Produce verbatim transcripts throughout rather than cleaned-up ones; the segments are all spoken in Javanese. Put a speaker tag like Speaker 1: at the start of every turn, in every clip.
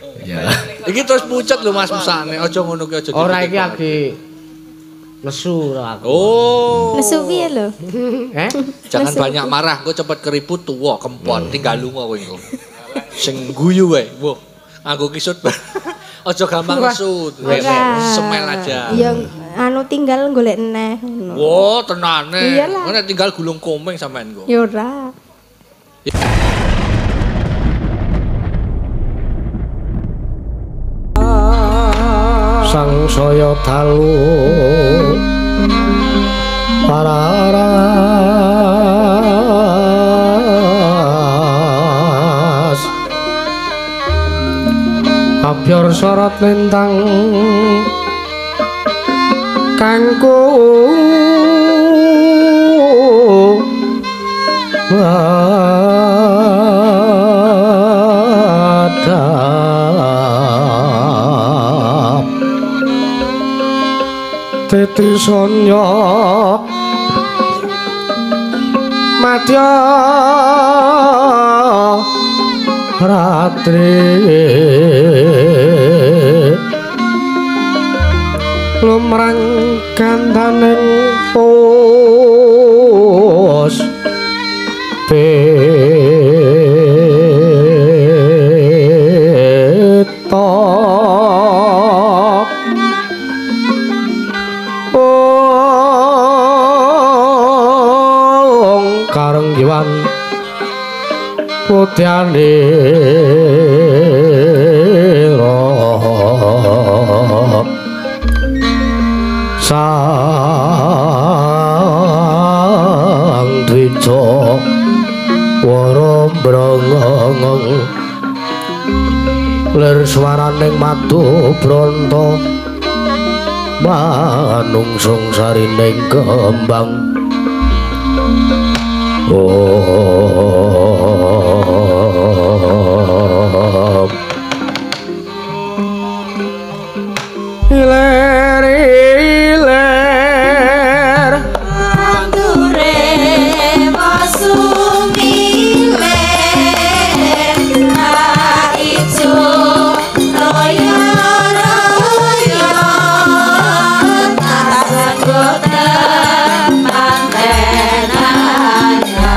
Speaker 1: Ya.
Speaker 2: Iki terus pucet lho Mas mesane, aja ngono ki aja.
Speaker 1: Ora iki lagi nesu aku.
Speaker 2: Oh.
Speaker 3: Nesu piye lho?
Speaker 1: Eh?
Speaker 2: Jangan banyak marah, engko cepet keriput tuwa kempon tinggal lunga kowe engko. Sing guyu wae. Wah, nganggo kisut. Aja gampang nesu. Semel aja.
Speaker 3: Ya anu tinggal golek neh ngono.
Speaker 2: Wah, tenane.
Speaker 3: Iyalah.
Speaker 2: Nek tinggal gulung komeng sampean kok.
Speaker 3: Ya ora.
Speaker 1: Sang saya dalu pararas abyor sorot lintang kanggo wadap titi sonya madya ratri lumrang gandaning pos peta ong karenggiwan putyane sang dwija wara brengeng lir swaraning madu branta manungsung sarining kembang oh iler iler
Speaker 4: andure masumile na ijo roya roya tarasangota mantenanya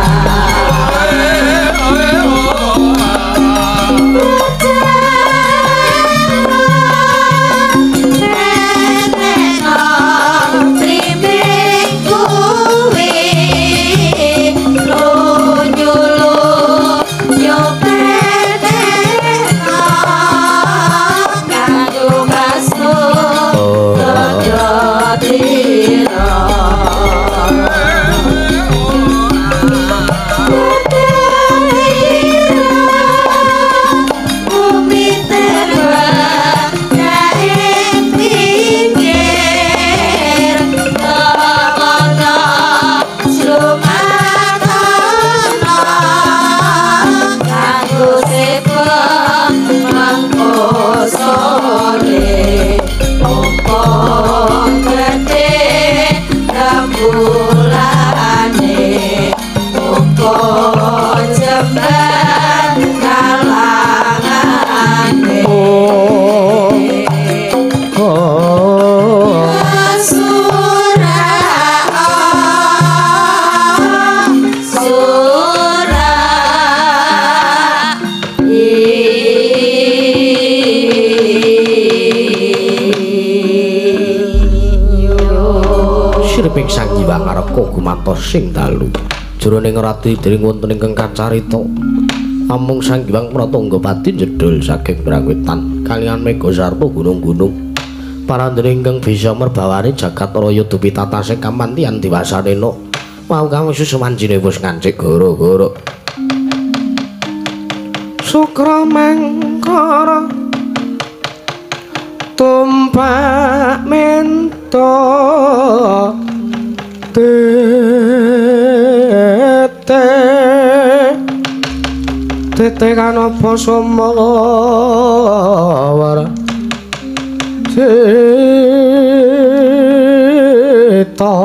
Speaker 1: sirping sang jiwa ngareka gumantos sing dalu jroning rati dening wonten ingkang kacarita amung sang Hyang Pratangga Pati jedhul saking Brangwitan kaliyan Mega Sarta gunung-gunung parandene ingkang bisa merbawani jagat raya dupi tata sing kamantian diwasanena mau kang susumanjine wis ngancik goro-goro Sukra mangkara tumpak mento tete tete kanapa somawara cita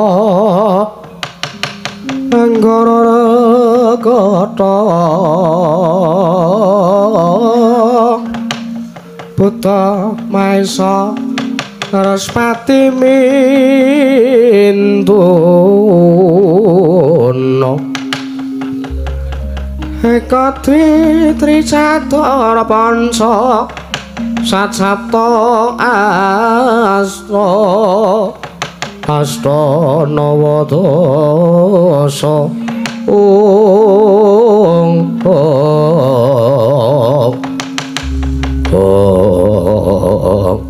Speaker 1: anggara kata Buta Maesa Respati Mintuno Eka Dwi Tricatur Panca Satsapta Asta Asta Nawadasa Ong Ong Ong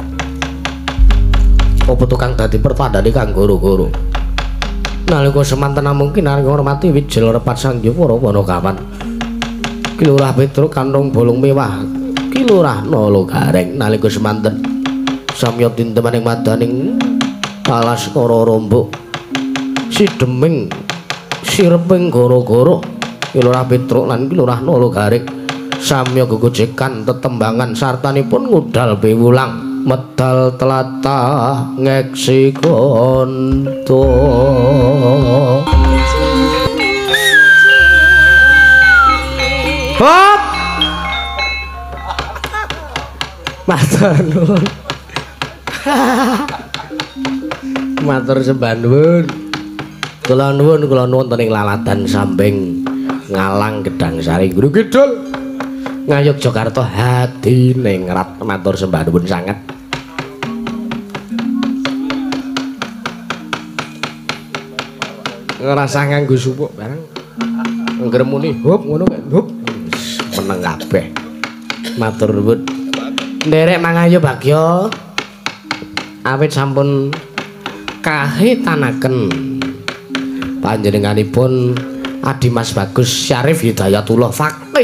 Speaker 1: Apa tukang dadi pertandane kang guru-guru nalika semanten mungkin arep ngormati wijil repat sang Jepara Panakawan Ki Lurah Petruk kantong bolong mewah Ki Lurah Nala Gareng nalika semanten samya tintemening madaning alas kara rombok sideming sireping goro-goro Ki Lurah Petruk lan Ki Lurah Nala Gareng samya gegojekan tetembangan sartanipun ngudal bewulang medal telatah ngeksi konto hop matur nuwun matur sembah nuwun kula nuwun kula nuwun wonten ing laladan Sambing Ngalang Gedang Sari Guru Kidul Ngayog Jakarta hati ningrat matur sembah nuwun sanget ngerasa nganggo supuk bareng nggremuni hop ngono kek hop meneng kabeh matur nuwun nderek mangayo bagya awit sampun kahitanaken panjenenganipun Adi Mas Bagus Syarif Hidayatullah Faqih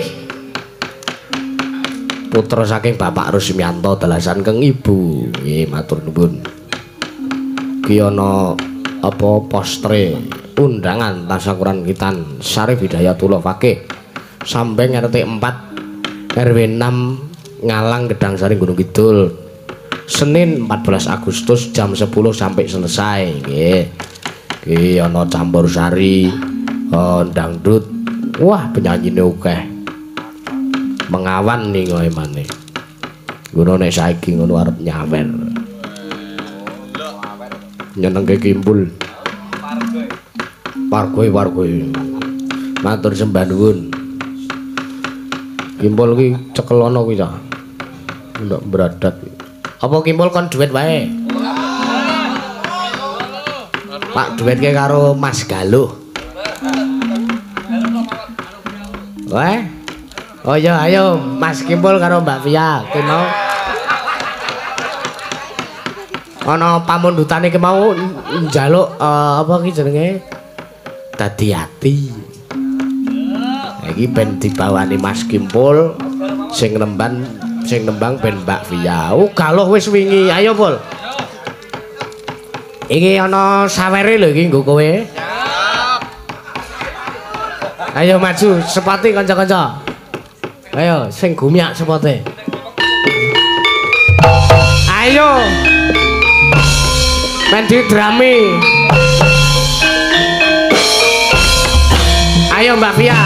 Speaker 1: putra saking Bapak Rusmianto dalasan keng ibu nggih matur nuwun ki ana apa postre undangan tasyakuran kitan Syarif Hidayatullah Faqih Sambeng R T empat R W enam Ngalang Gedang Sari Gunung Kidul Senin empat belas Agustus jam sepuluh sampai selesai nggih iki ana campur sari oh, dangdut wah penyanyine akeh mengawan ning ngoe maneh ngono nek saiki ngono arep nyawer nyenengke kimpul Pargoe pargoe matur sembah nuwun kimpul ki cekelono kuwi ta ndak bradat apa kimpul kon duet wae Pak duet ke karo Mas Galuh weh oh iya ayo Mas Kimpul karo Mbak Via ki mau ana pamundhutane ki mau njaluk uh, apa ki jenenge dadi ati iki ben dibawani Mas Kimpul sing nemban sing nembang ben Mbak Via oh Galuh wis wingi ayo Pul iki ana sawere lho iki nggo kowe ayo maju sepati kanca-kanca ayo sing gumyak sepote ayo mendi drami ayo Mbak Via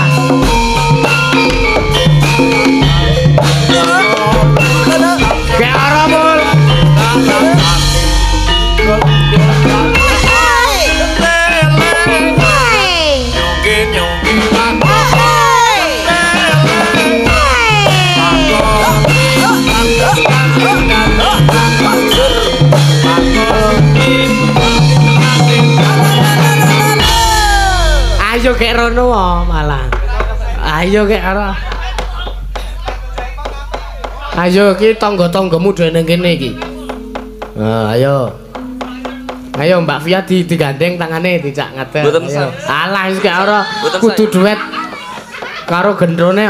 Speaker 1: ke arah Pul ayo kek rono malah ayo kek arah ayo ki tangga-tanggamu dhewe ning kene iki nah, ayo ayo Mbak Via di digandeng tangane dicak ngadeg ayo alah wis kek ora kudu duet karo gendrone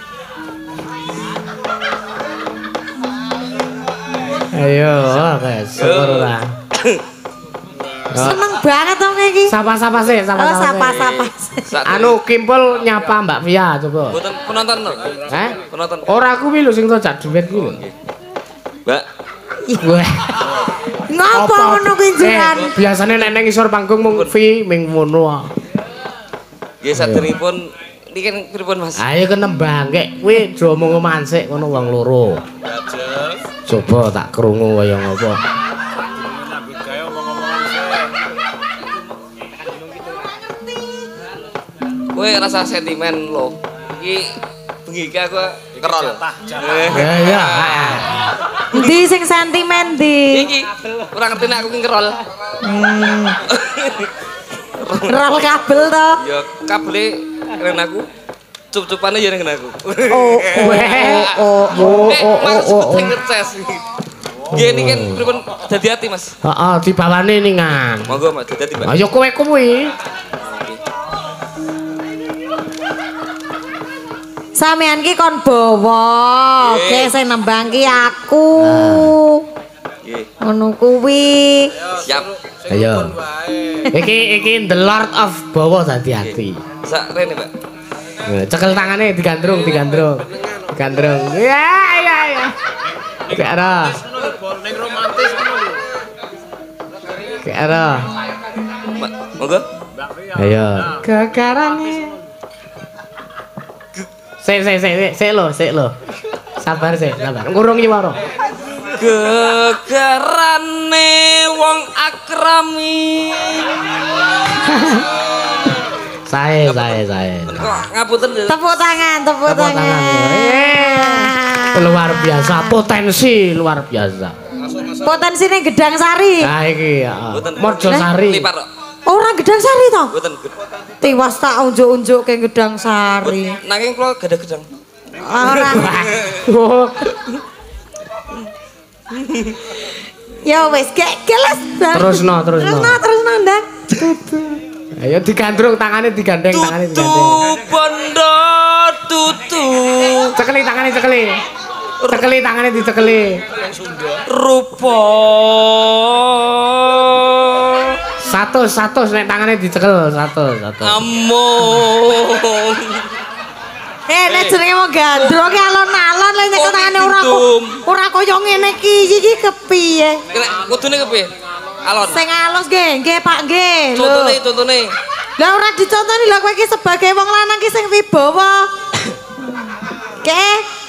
Speaker 1: ayo wes syukur ora
Speaker 3: seneng banget dong iki
Speaker 1: sapa-sapa sih sapa-sapa
Speaker 3: oh sapa-sapa
Speaker 1: anu Kimpul nyapa Mbak Via coba
Speaker 2: mboten penonton lho
Speaker 1: eh
Speaker 2: penonton
Speaker 1: ora kuwi lho sing tak duet kuwi
Speaker 2: Mbak
Speaker 1: wah
Speaker 3: ngopo ngono kuwi jenengan
Speaker 1: eh, biasane nek nang isor panggung mung Vi ming ngono
Speaker 2: nggih saderengipun niki kan pripun Mas
Speaker 1: ayo kenembang kek kuwi do omong-omong sik ngono wong loro
Speaker 2: Gajah
Speaker 1: Coba tak krungu kaya ngapa.
Speaker 5: Kowe rasa sentimen lho. Iki bengi iki aku kerol.
Speaker 1: Ya ya.
Speaker 3: Ndi sing sentimen ndi?
Speaker 5: Iki ora ngerti nek aku ki kerol.
Speaker 3: Rol kabel to.
Speaker 5: Ya kabele ren aku. Cup-cupane ya ren aku.
Speaker 3: Oh, oh, oh, oh, oh, oh, oh.
Speaker 5: Sing ngeces. Nggih niki kan pripun dadi ati Mas.
Speaker 1: Heeh, dibawane ningan.
Speaker 5: Monggo Mas dadi Mbak.
Speaker 1: Ayo kowe kuwi.
Speaker 3: Sampeyan ki kon bawa, oke sing nembang ki aku.
Speaker 5: Nggih.
Speaker 3: Ngono kuwi.
Speaker 5: Siap.
Speaker 1: Ayo. Iki iki the Lord of Bawa dadi ati.
Speaker 5: Sak rene Mbak.
Speaker 1: Cekel tangane digandrung, digandrung. Digandrung. Ya ya ya. Kayak ada.
Speaker 6: Ning romantis ngono lho.
Speaker 1: Kayak ada.
Speaker 5: Monggo.
Speaker 1: Ayo. Kekarane. Sik sik sik sik lo, sik lo. Sabar sik, sabar. Ngurung nyuwara.
Speaker 5: Gegerane wong akrami.
Speaker 1: Sae, sae, sae.
Speaker 5: Kok ngapunten lho.
Speaker 3: Tepuk tangan, tepuk
Speaker 1: Tepuk tangan.
Speaker 3: tangan.
Speaker 1: Eh, luar biasa, potensi luar biasa.
Speaker 3: Potensine Gedang Sari.
Speaker 1: Nah iki ya.
Speaker 5: Mboten.
Speaker 1: Morjosari.
Speaker 5: Lipat kok.
Speaker 3: Orang Gedang Sari to?
Speaker 5: Mboten.
Speaker 3: Tiwas tak unjuk-unjuk ke Gedang Sari.
Speaker 5: Nanging kula gadah gedang.
Speaker 3: Ora.
Speaker 1: Oh,
Speaker 3: Ya wis, gek gelas.
Speaker 1: Terusno, terusno.
Speaker 3: Terusno, terusno, Ndang.
Speaker 1: ayo digandrung tangane digandeng tangane digandeng.
Speaker 5: Tutu bondo tutu.
Speaker 1: Cekeli tangane cekeli. Cekeli tangane dicekeli.
Speaker 5: Rupa.
Speaker 1: Satu satu nek tangane dicekel satu satu.
Speaker 5: Among.
Speaker 3: Eh, nek jenenge mau gandrung ki alon-alon lek nek tangane ora kok ora kaya ngene iki iki kepiye?
Speaker 5: Nek kudune kepiye? Alon.
Speaker 3: Sing alus nggih, nggih Pak nggih. Lho.
Speaker 5: Contone contone.
Speaker 3: Lah ora dicontoni lho kowe iki sebagai wong lanang ki sing wibawa. Ke?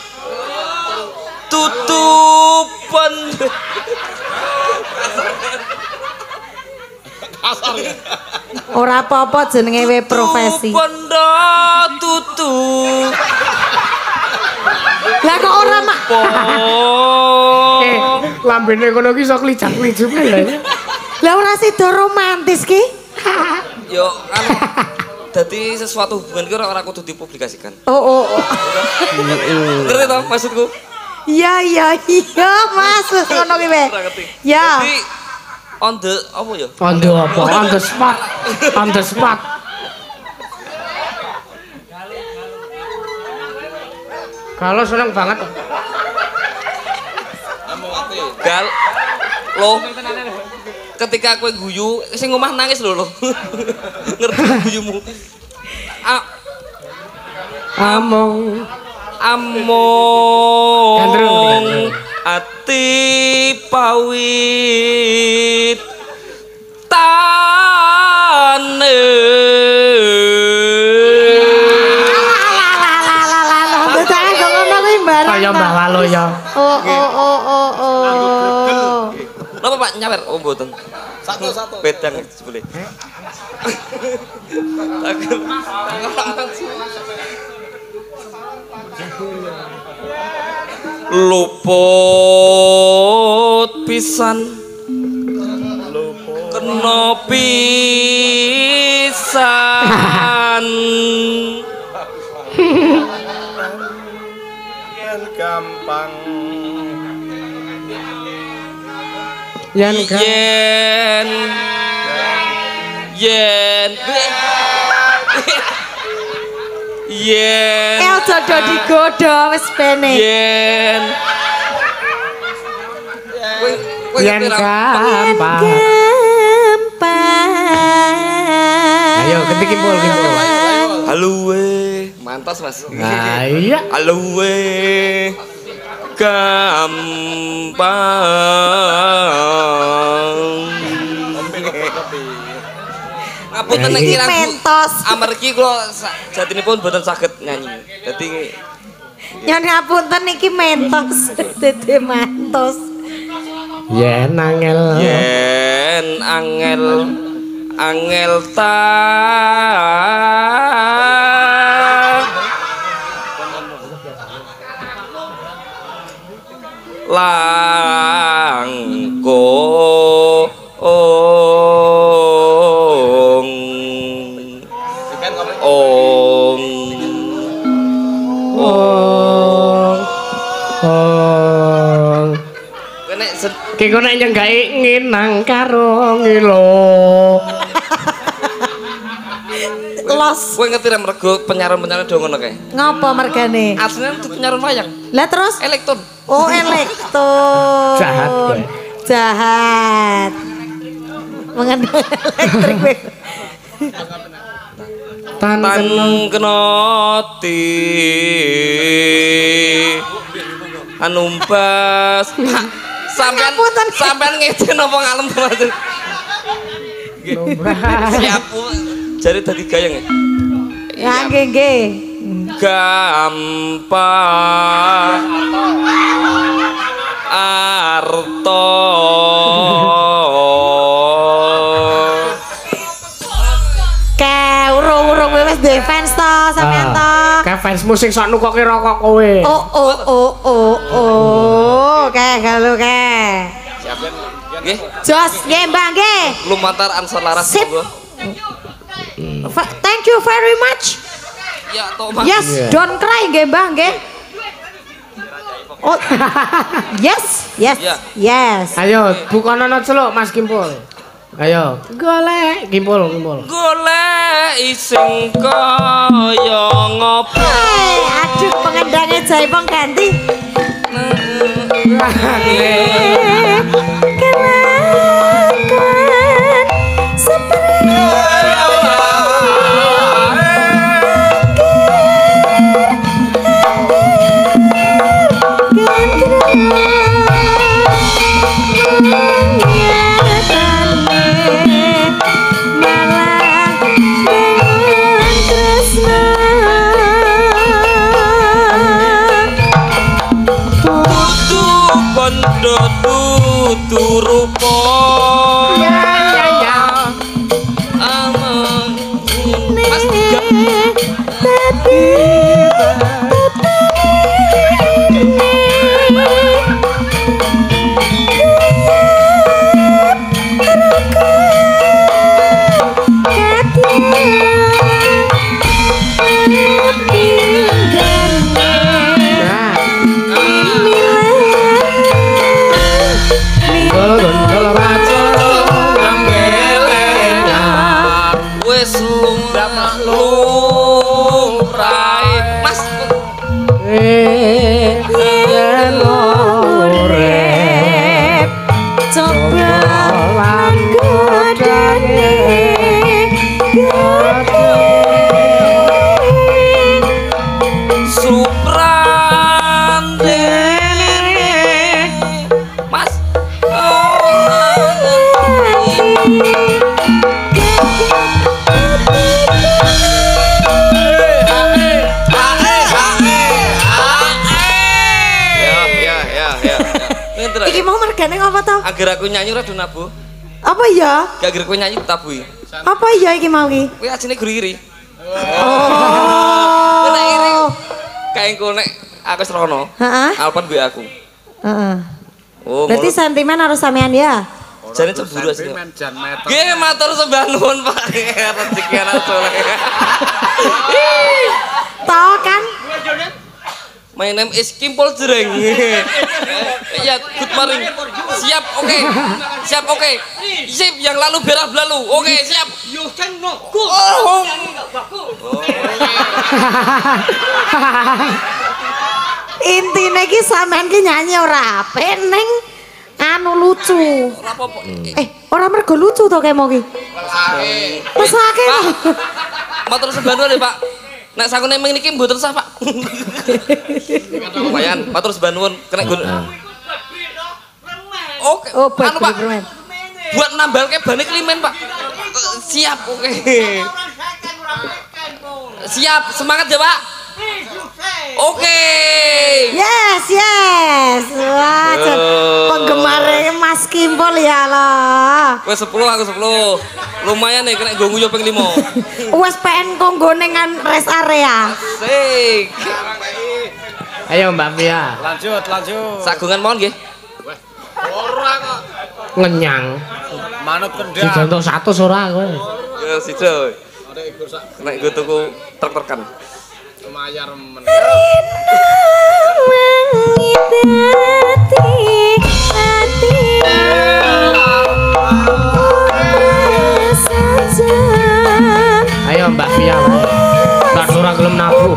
Speaker 5: Tutupan.
Speaker 3: Ora apa-apa jenenge we profesi.
Speaker 5: Bondo tutu.
Speaker 3: Lah kok ora mak.
Speaker 1: Eh, lambene kono ki iso klicak-klicuk lho.
Speaker 3: Lah ora sida romantis ki.
Speaker 5: Yo kan dadi sesuatu hubungan ki ora ora kudu dipublikasikan.
Speaker 3: Oh oh. oh.
Speaker 5: Ngerti toh maksudku?
Speaker 3: Iya iya iya Mas, ngono ki we.
Speaker 5: Ora ngerti.
Speaker 3: Ya.
Speaker 5: Jadi on the apa ya?
Speaker 1: On the apa? On the spot. On the spot. Kalau seneng banget.
Speaker 5: Gal lo ketika kowe guyu sing omah nangis lho lo. Ngerti guyumu. A
Speaker 1: Among
Speaker 5: among
Speaker 1: Gandrung,
Speaker 5: ati pawit tane.
Speaker 1: kaya Mbah Walo ya.
Speaker 3: Oh oh oh oh oh.
Speaker 5: Napa Pak nyawer? Oh mboten. Satu-satu. Bedang boleh. Luput pisan. Kena pisan.
Speaker 6: Gampang
Speaker 1: Yen
Speaker 5: yen yen yen
Speaker 3: Eh aja do digodho wis pene.
Speaker 5: yen
Speaker 1: yen gampang.
Speaker 3: Gampang.
Speaker 1: Ayo ketik kimpul kimpul.
Speaker 5: halo we mantas Mas
Speaker 1: Nah iya.
Speaker 5: halo we gampang ngapunten nek
Speaker 3: Iki
Speaker 5: lagu
Speaker 3: mentos.
Speaker 5: amargi kula jatinipun boten saged nyanyi dadi
Speaker 3: Nyon ngapunten iki mentos, dede mantos.
Speaker 1: Yen angel.
Speaker 5: Yen angel angel ta langkung ong
Speaker 1: ong ong
Speaker 5: kene
Speaker 1: ki kok nek nyenggaki nginang karo ngilo
Speaker 3: Los.
Speaker 5: kowe ngerti rem rego penyaran-penyaran do ngono kae
Speaker 3: Ngapa mergane?
Speaker 5: asline itu penyaran wayang
Speaker 3: Lah terus
Speaker 5: elektron
Speaker 3: oh elektro.
Speaker 1: Jahat kowe.
Speaker 3: Jahat. Mengenai elektrik kowe.
Speaker 1: Tan
Speaker 5: tan
Speaker 1: kenong
Speaker 5: kenoti anumbas sampean
Speaker 3: Ngapunten.
Speaker 5: sampean ngece napa ngalem teman siap Bu. Jare dadi gayeng
Speaker 3: Ya nggih nggih.
Speaker 5: gampang arto
Speaker 3: Ke urung-urung wis duwe fans to sampean to.
Speaker 1: Ka fans musik sok nukoke rokok kowe.
Speaker 3: Oh oh oh oh oh. Ke kalau ke.
Speaker 5: nggih
Speaker 3: Jos nggih Mbak nggih.
Speaker 5: lumantar ansor laras
Speaker 3: Sip.
Speaker 5: monggo
Speaker 3: Fa- Thank you very much.
Speaker 5: ya Thomas
Speaker 3: Yes,
Speaker 1: Yeah.
Speaker 3: don't cry nggih Mbah nggih. Oh. Yes, yes.
Speaker 5: Yeah.
Speaker 3: Yes.
Speaker 1: Ayo bukonono celuk Mas Kimpul. Ayo golek Kimpul Kimpul.
Speaker 5: golek sing kaya ngopo
Speaker 3: Hai, aduh pengendangnya Jaipong ganti. Kelakuan seperti
Speaker 5: Tutu kondo tutu rupa
Speaker 1: Ya ya ya.
Speaker 5: Amang Mas tiga
Speaker 1: Nah, gondol raja ngambelenga.
Speaker 5: wis lumrah lumrahe Mas
Speaker 1: Eh, yen urip
Speaker 3: coba
Speaker 1: lan godane
Speaker 5: suprandene Mas ya ya ya ya Pinter
Speaker 3: Iki mau mergane ngapa tau?
Speaker 5: agar aku nyanyi ora do nabuh
Speaker 3: Apa ya?
Speaker 5: gak agar kowe nyanyi tabuhi
Speaker 3: Apa ya iki mau iki?
Speaker 5: kowe ajine guri-guri
Speaker 3: Oh.
Speaker 5: nek iri kae engko nek aku serono
Speaker 3: Heeh.
Speaker 5: Alpan gue aku
Speaker 3: Heeh.
Speaker 5: oh
Speaker 3: Berarti
Speaker 5: ngono
Speaker 3: sentimen harus sampean ya?
Speaker 5: jane cemburu asline
Speaker 6: Sentimen jan meter.
Speaker 5: nggih matur sembah nuwun Pak rezeki anak soleh
Speaker 3: Tahu kan?
Speaker 5: my name is Kimpul Jreng iya good morning siap oke siap oke sip yang lalu berah berlalu oke siap yo kan no oh
Speaker 3: Intine iki sampean ki nyanyi ora apik ning anu lucu.
Speaker 5: ora apa-apa
Speaker 3: Eh, ora mergo lucu to kemo ki. Mesake.
Speaker 5: Pak matur sembah nuwun ya Pak nek sakune ming niki mboten sah Pak lumayan matur sembah nuwun kena gun oke
Speaker 3: Oh, buat
Speaker 5: anu Pak
Speaker 3: permen.
Speaker 5: buat nambal ke bane klimen Pak siap oke siap semangat ya Pak Oke.
Speaker 3: Yes, yes. Wah, penggemar Mas Kimpul ya loh.
Speaker 5: Wes sepuluh aku sepuluh. Lumayan nih kena gue nguyo ping lima.
Speaker 3: Wes P N Konggo dengan rest area.
Speaker 5: Asik.
Speaker 1: Ayo Mbak Mia.
Speaker 6: Lanjut, lanjut.
Speaker 5: Sagungan mohon nggih.
Speaker 6: Ora kok.
Speaker 1: Ngenyang.
Speaker 6: Manut kendang.
Speaker 1: Dicontoh satu ora kowe.
Speaker 5: Ya sido.
Speaker 6: Ada iku sak
Speaker 5: Kena gue tuku truk-trukan.
Speaker 6: mayar men.
Speaker 1: Ayo Mbak Pia wae. Mbak ora gelem nabuh.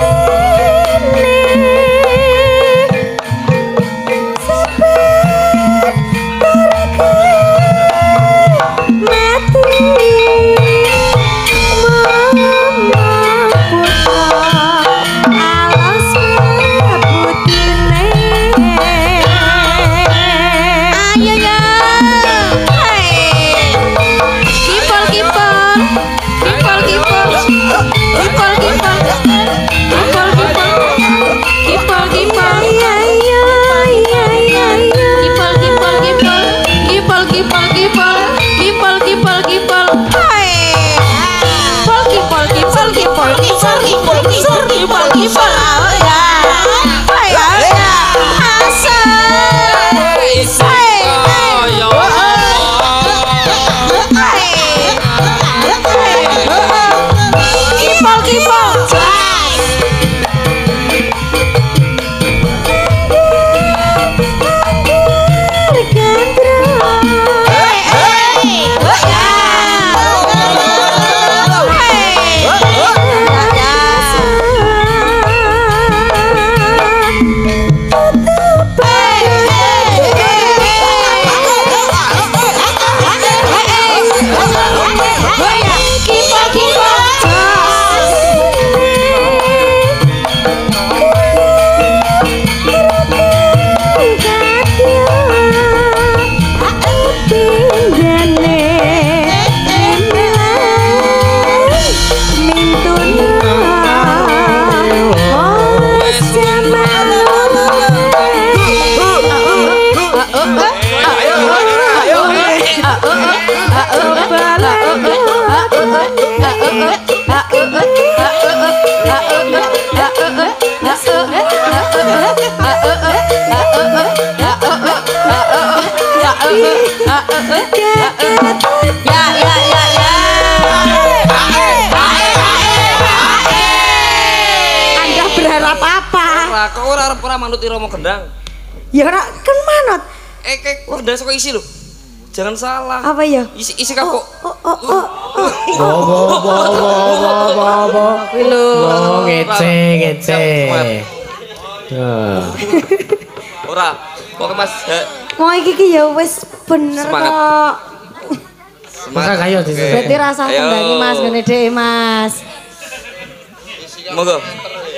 Speaker 5: Kok ora arep ora manut Romo Gendang?
Speaker 3: Ya ora kan manut.
Speaker 5: Eh kek udah sok isi lho. Jangan salah.
Speaker 3: Apa ya?
Speaker 5: Isi isi kapok.
Speaker 3: Oh oh oh. oh.
Speaker 1: Bo bo bo bo bo bo.
Speaker 3: Kuwi lho.
Speaker 1: Oh ngece ngece.
Speaker 5: Ora. Pokoke Mas.
Speaker 3: Mau iki ki ya wis bener kok.
Speaker 1: Semangat ayo di sini.
Speaker 3: Berarti rasa kendani Mas ngene dhek Mas.
Speaker 5: Monggo.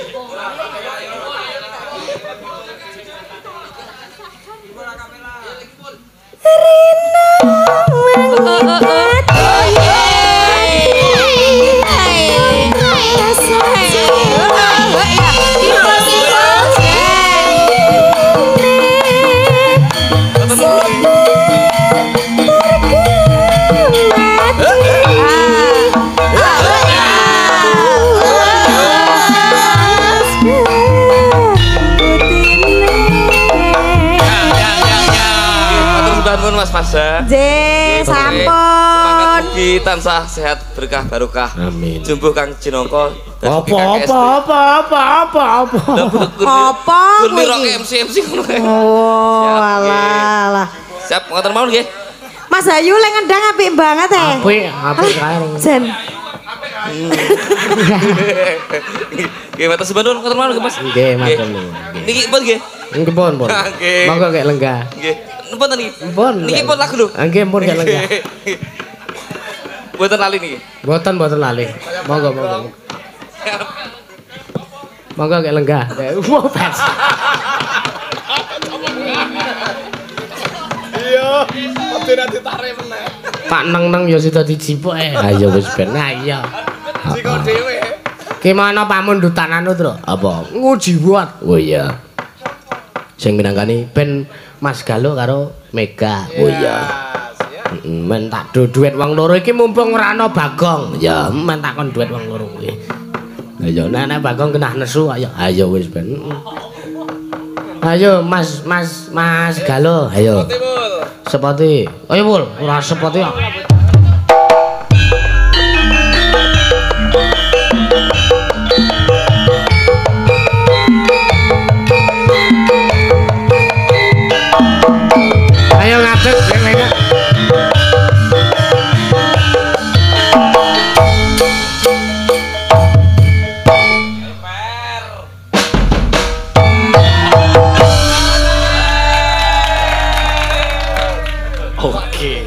Speaker 5: Mas Pasha.
Speaker 3: J, sampun.
Speaker 5: Semangat mugi tansah sehat berkah barokah.
Speaker 1: Amin.
Speaker 5: Jumbuh Kang Jinongko.
Speaker 1: Apa apa apa apa apa apa.
Speaker 3: Apa
Speaker 5: kuwi? Kuwi M C M C ngono kae.
Speaker 3: Oh, alah alah.
Speaker 5: Siap ngoten mawon nggih.
Speaker 3: Mas Ayu lek ngendang apik banget e.
Speaker 1: Apik, apik kae.
Speaker 3: Jen.
Speaker 5: Nggih, matur suwun ngoten mawon nggih Mas.
Speaker 1: Nggih, matur nuwun.
Speaker 5: Niki pun nggih.
Speaker 1: Nggih pun pun. Monggo kek lenggah.
Speaker 5: Nggih. Napa niki?
Speaker 1: Pun.
Speaker 5: Niki pun lagu lho.
Speaker 1: Nggih pun kek lenggah.
Speaker 5: Mboten lali niki.
Speaker 1: Mboten mboten lali. Monggo monggo. Monggo kek lenggah. Wah, pas.
Speaker 6: Iya, mesti nanti tarik meneh.
Speaker 1: Pak neng-neng ya sida dijipuk eh. Ha ya wis ben. Nah iya.
Speaker 6: Siko dhewe.
Speaker 1: Gimana pamundutan anu, Tru? Apa? Nguji buat. Oh iya. Sing minangkani ben Mas Galuh karo Mega. Oh iya. Heeh, men tak do duit wong loro iki mumpung ora ana Bagong. Ya, men takon duit wong loro kuwi. Ayo nek Bagong kenah nesu ayo. Ayo wis ben. Ayo Mas Mas Mas Galuh, ayo. Sepati. Ayo Bul, ora sepati kok. Ayo ngadeg Mega.
Speaker 2: Oke.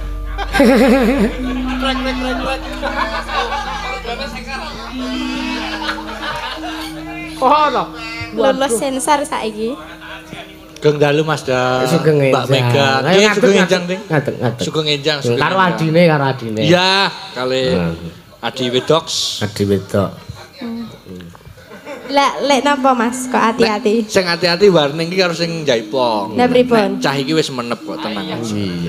Speaker 1: Oh, no.
Speaker 4: Lulus sensor saiki.
Speaker 2: Geng dalu Mas Da.
Speaker 1: Sugeng
Speaker 2: Mbak
Speaker 1: enjang.
Speaker 2: Mega.
Speaker 1: Ayo
Speaker 2: Ki
Speaker 1: ngadeg,
Speaker 2: sugeng
Speaker 1: ngadeg.
Speaker 2: enjang, Ting.
Speaker 1: Ngadeg, ngadeg.
Speaker 2: Sugeng enjang, sugeng
Speaker 1: Karo
Speaker 2: enjang.
Speaker 1: adine, karo adine.
Speaker 2: Iya, kali
Speaker 1: Hmm.
Speaker 2: Adi Wedoks.
Speaker 1: Adi wedok.
Speaker 4: Lek lek napa Mas kok hati-hati?
Speaker 2: Sing hati-hati warning iki karo sing Jaipong.
Speaker 4: Lah pripun?
Speaker 2: Cah iki wis menep kok tenang aja.
Speaker 1: Iya.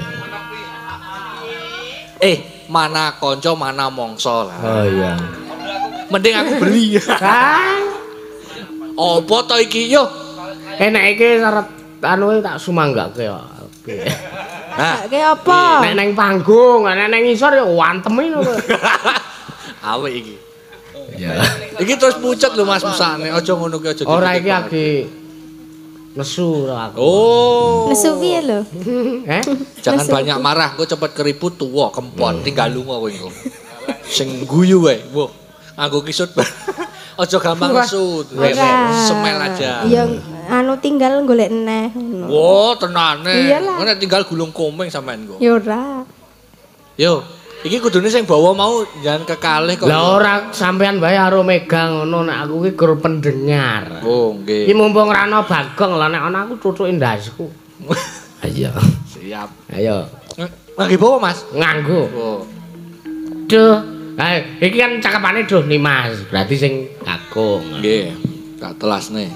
Speaker 2: Eh, mana konco, mana mongso lah.
Speaker 1: Oh iya.
Speaker 2: Mending aku beli.
Speaker 1: Kan
Speaker 2: Apa to iki yo?
Speaker 1: enak iki syarat anu tak sumanggake kok.
Speaker 2: Nah,
Speaker 4: Kake apa?
Speaker 1: Nek neng panggung, nek neng ngisor ya wantem ngono.
Speaker 2: awet iki.
Speaker 1: Ya.
Speaker 2: Iki terus pucet lho Mas mesane. Aja ngono ki aja.
Speaker 1: Ora
Speaker 2: dipikir
Speaker 1: iki
Speaker 2: banget.
Speaker 1: lagi nesu ora aku.
Speaker 2: Oh.
Speaker 4: Nesu piye lho?
Speaker 1: Eh?
Speaker 2: Jangan
Speaker 4: Nesu.
Speaker 2: banyak marah, gue cepet keriput tuwa kempon tinggal lunga kowe engko. Sing guyu wae. Wah, nganggo kisut. Aja gampang nesu.
Speaker 4: Ora.
Speaker 2: Semel aja.
Speaker 4: Ya anu tinggal golek neh ngono.
Speaker 2: Wah, tenane.
Speaker 4: Iyalah.
Speaker 2: Nek tinggal gulung komeng sampean kok.
Speaker 4: Ya ora.
Speaker 2: Yo, iki kudune sing bawa mau jangan kekalih kok.
Speaker 1: Lah ora sampean bae karo Mega ngono nek aku ki gur pendengar.
Speaker 2: Oh,
Speaker 1: Iki
Speaker 2: nggih.
Speaker 1: mumpung ora ana Bagong lah nek ana aku cucuke ndasku. Ayo.
Speaker 2: Siap.
Speaker 1: Ayo.
Speaker 2: Lagi bawa Mas?
Speaker 1: Nganggo.
Speaker 2: Oh.
Speaker 1: Duh. Ha, iki kan cakepane duh Nimas, berarti sing kakung.
Speaker 2: Nggih, tak telasne.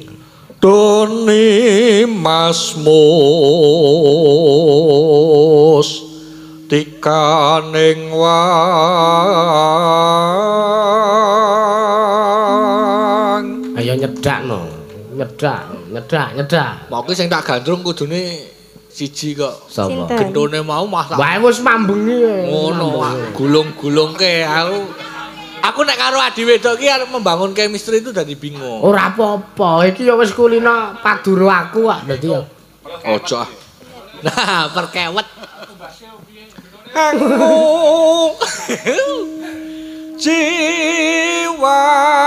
Speaker 2: Doni Masmus tikaning wang.
Speaker 1: Ayo nyedakno. Nyedak, nyedak, nyedak.
Speaker 2: Mau ki sing tak gandrung kudune siji kok.
Speaker 1: Sapa?
Speaker 4: Sinten?
Speaker 2: Gendone mau masak.
Speaker 1: Wae wis mambengi.
Speaker 2: Ngono, gulung-gulungke aku. Aku nek karo Adi Wedok ki arep membangun chemistry itu dadi bingung.
Speaker 1: Ora apa-apa, iki ya wis kulino paduro aku kok dadi ya.
Speaker 2: Ojo ah. Nah, perkewet. Aku jiwa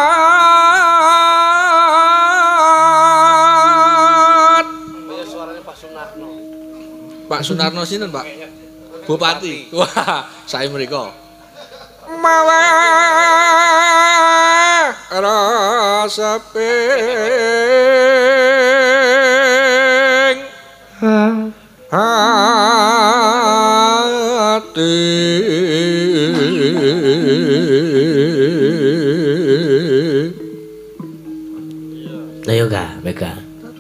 Speaker 2: Pak Sunarno sinten, Pak? Bupati. Wah, saya mriko. Mawe rasa ping hati.
Speaker 1: Ayo ga, Mega.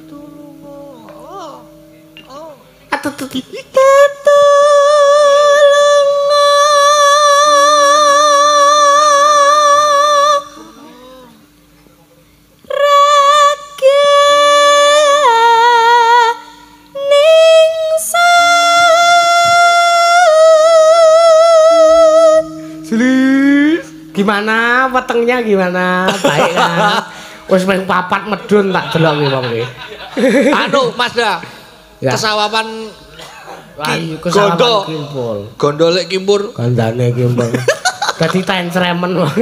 Speaker 1: Gimana wetengnya gimana? Baik kan? Wis meng papat medun tak delok ki wong iki.
Speaker 2: Anu, Mas Da.
Speaker 1: Ya.
Speaker 2: Kesawapan
Speaker 1: Wah,
Speaker 2: Ki-
Speaker 1: iku kesawan
Speaker 2: gondo.
Speaker 1: kimpul.
Speaker 2: gondolek kimpur.
Speaker 1: Gandane kimpul. Dadi tencremen wong.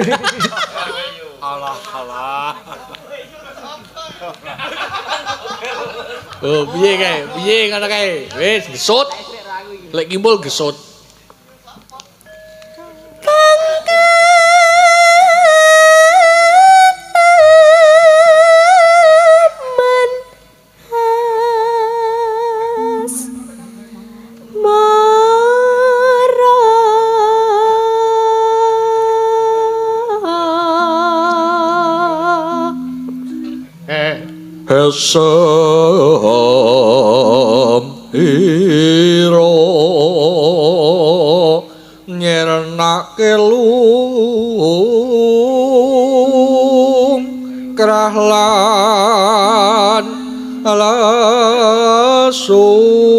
Speaker 2: Oh, piye kae? Piye ngono kae? Wis gesut. Lek kimpul gesut. sempiro nyernake lung krahlan lasu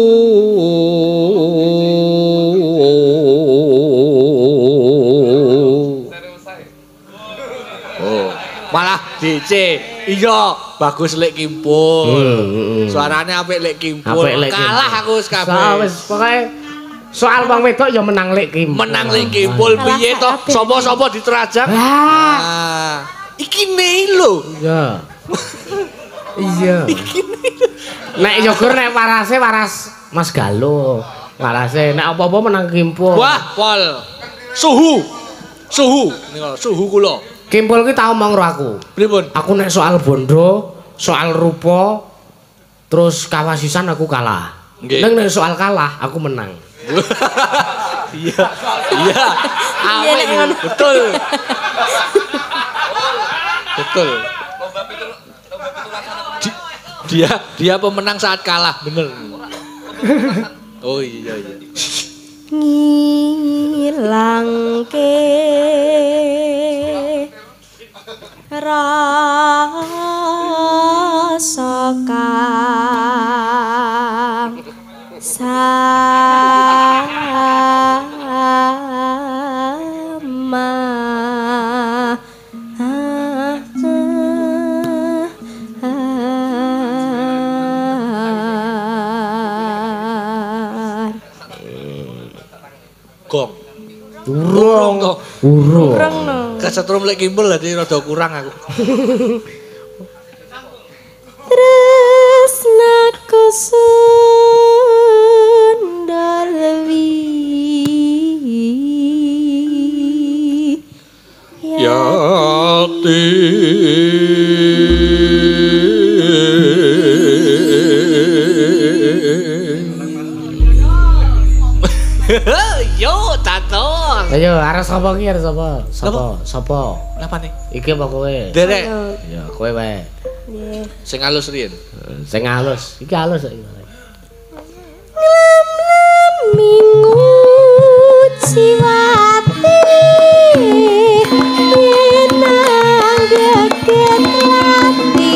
Speaker 2: malah D C iya bagus lek kimpul hmm, hmm. Suarane apik lek kimpul kalah aku wis kabeh
Speaker 1: wis pokoke soal wong wedok ya menang lek kimpul
Speaker 2: menang lek kimpul piye to sapa-sapa diterajang ah iki ne lho
Speaker 1: iya iya nek yogur nek warase waras Mas Galuh warase nek apa-apa menang kimpul
Speaker 2: wah pol suhu suhu nika suhu kula
Speaker 1: Kimpul ki tau omong karo aku.
Speaker 2: Pripun?
Speaker 1: Aku nek soal bondo, soal rupa, terus kawasisan aku kalah. Neng nek soal kalah aku menang.
Speaker 2: Iya. Iya. Amin. Betul. Betul. Dia dia pemenang saat kalah, bener. Oh iya iya.
Speaker 4: Ngilangke rasa kang sama
Speaker 2: gong
Speaker 1: urung
Speaker 2: kok
Speaker 1: urung
Speaker 2: kesetrum lek kimpul dadi rada kurang aku
Speaker 4: tresnaku sundalwi
Speaker 2: yati yo taton
Speaker 1: ayo arep sapa ki arep sapa sapa sapa
Speaker 2: napa nih
Speaker 1: iki apa kowe
Speaker 2: derek
Speaker 1: ya kowe wae
Speaker 4: nggih
Speaker 2: sing alus riyen
Speaker 1: sing alus iki alus iki
Speaker 4: minggu ciwati yenang geget ati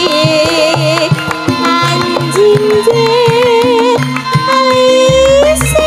Speaker 4: anjing jet alisi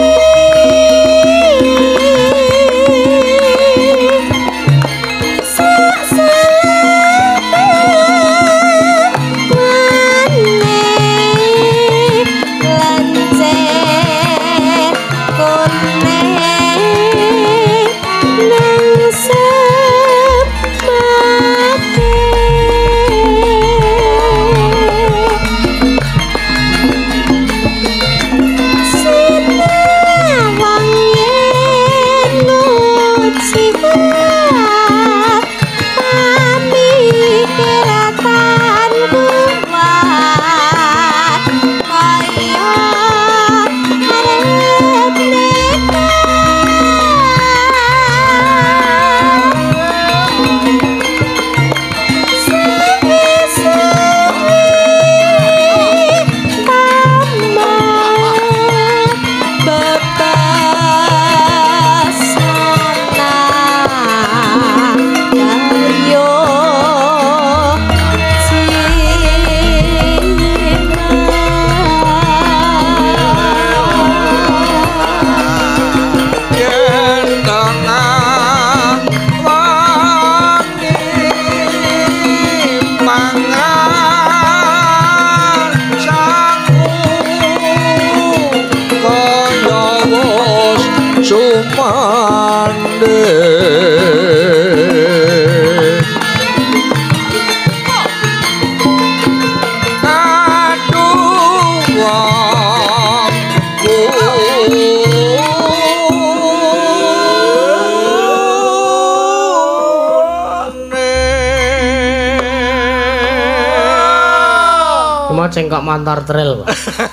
Speaker 1: cengkok motor trail.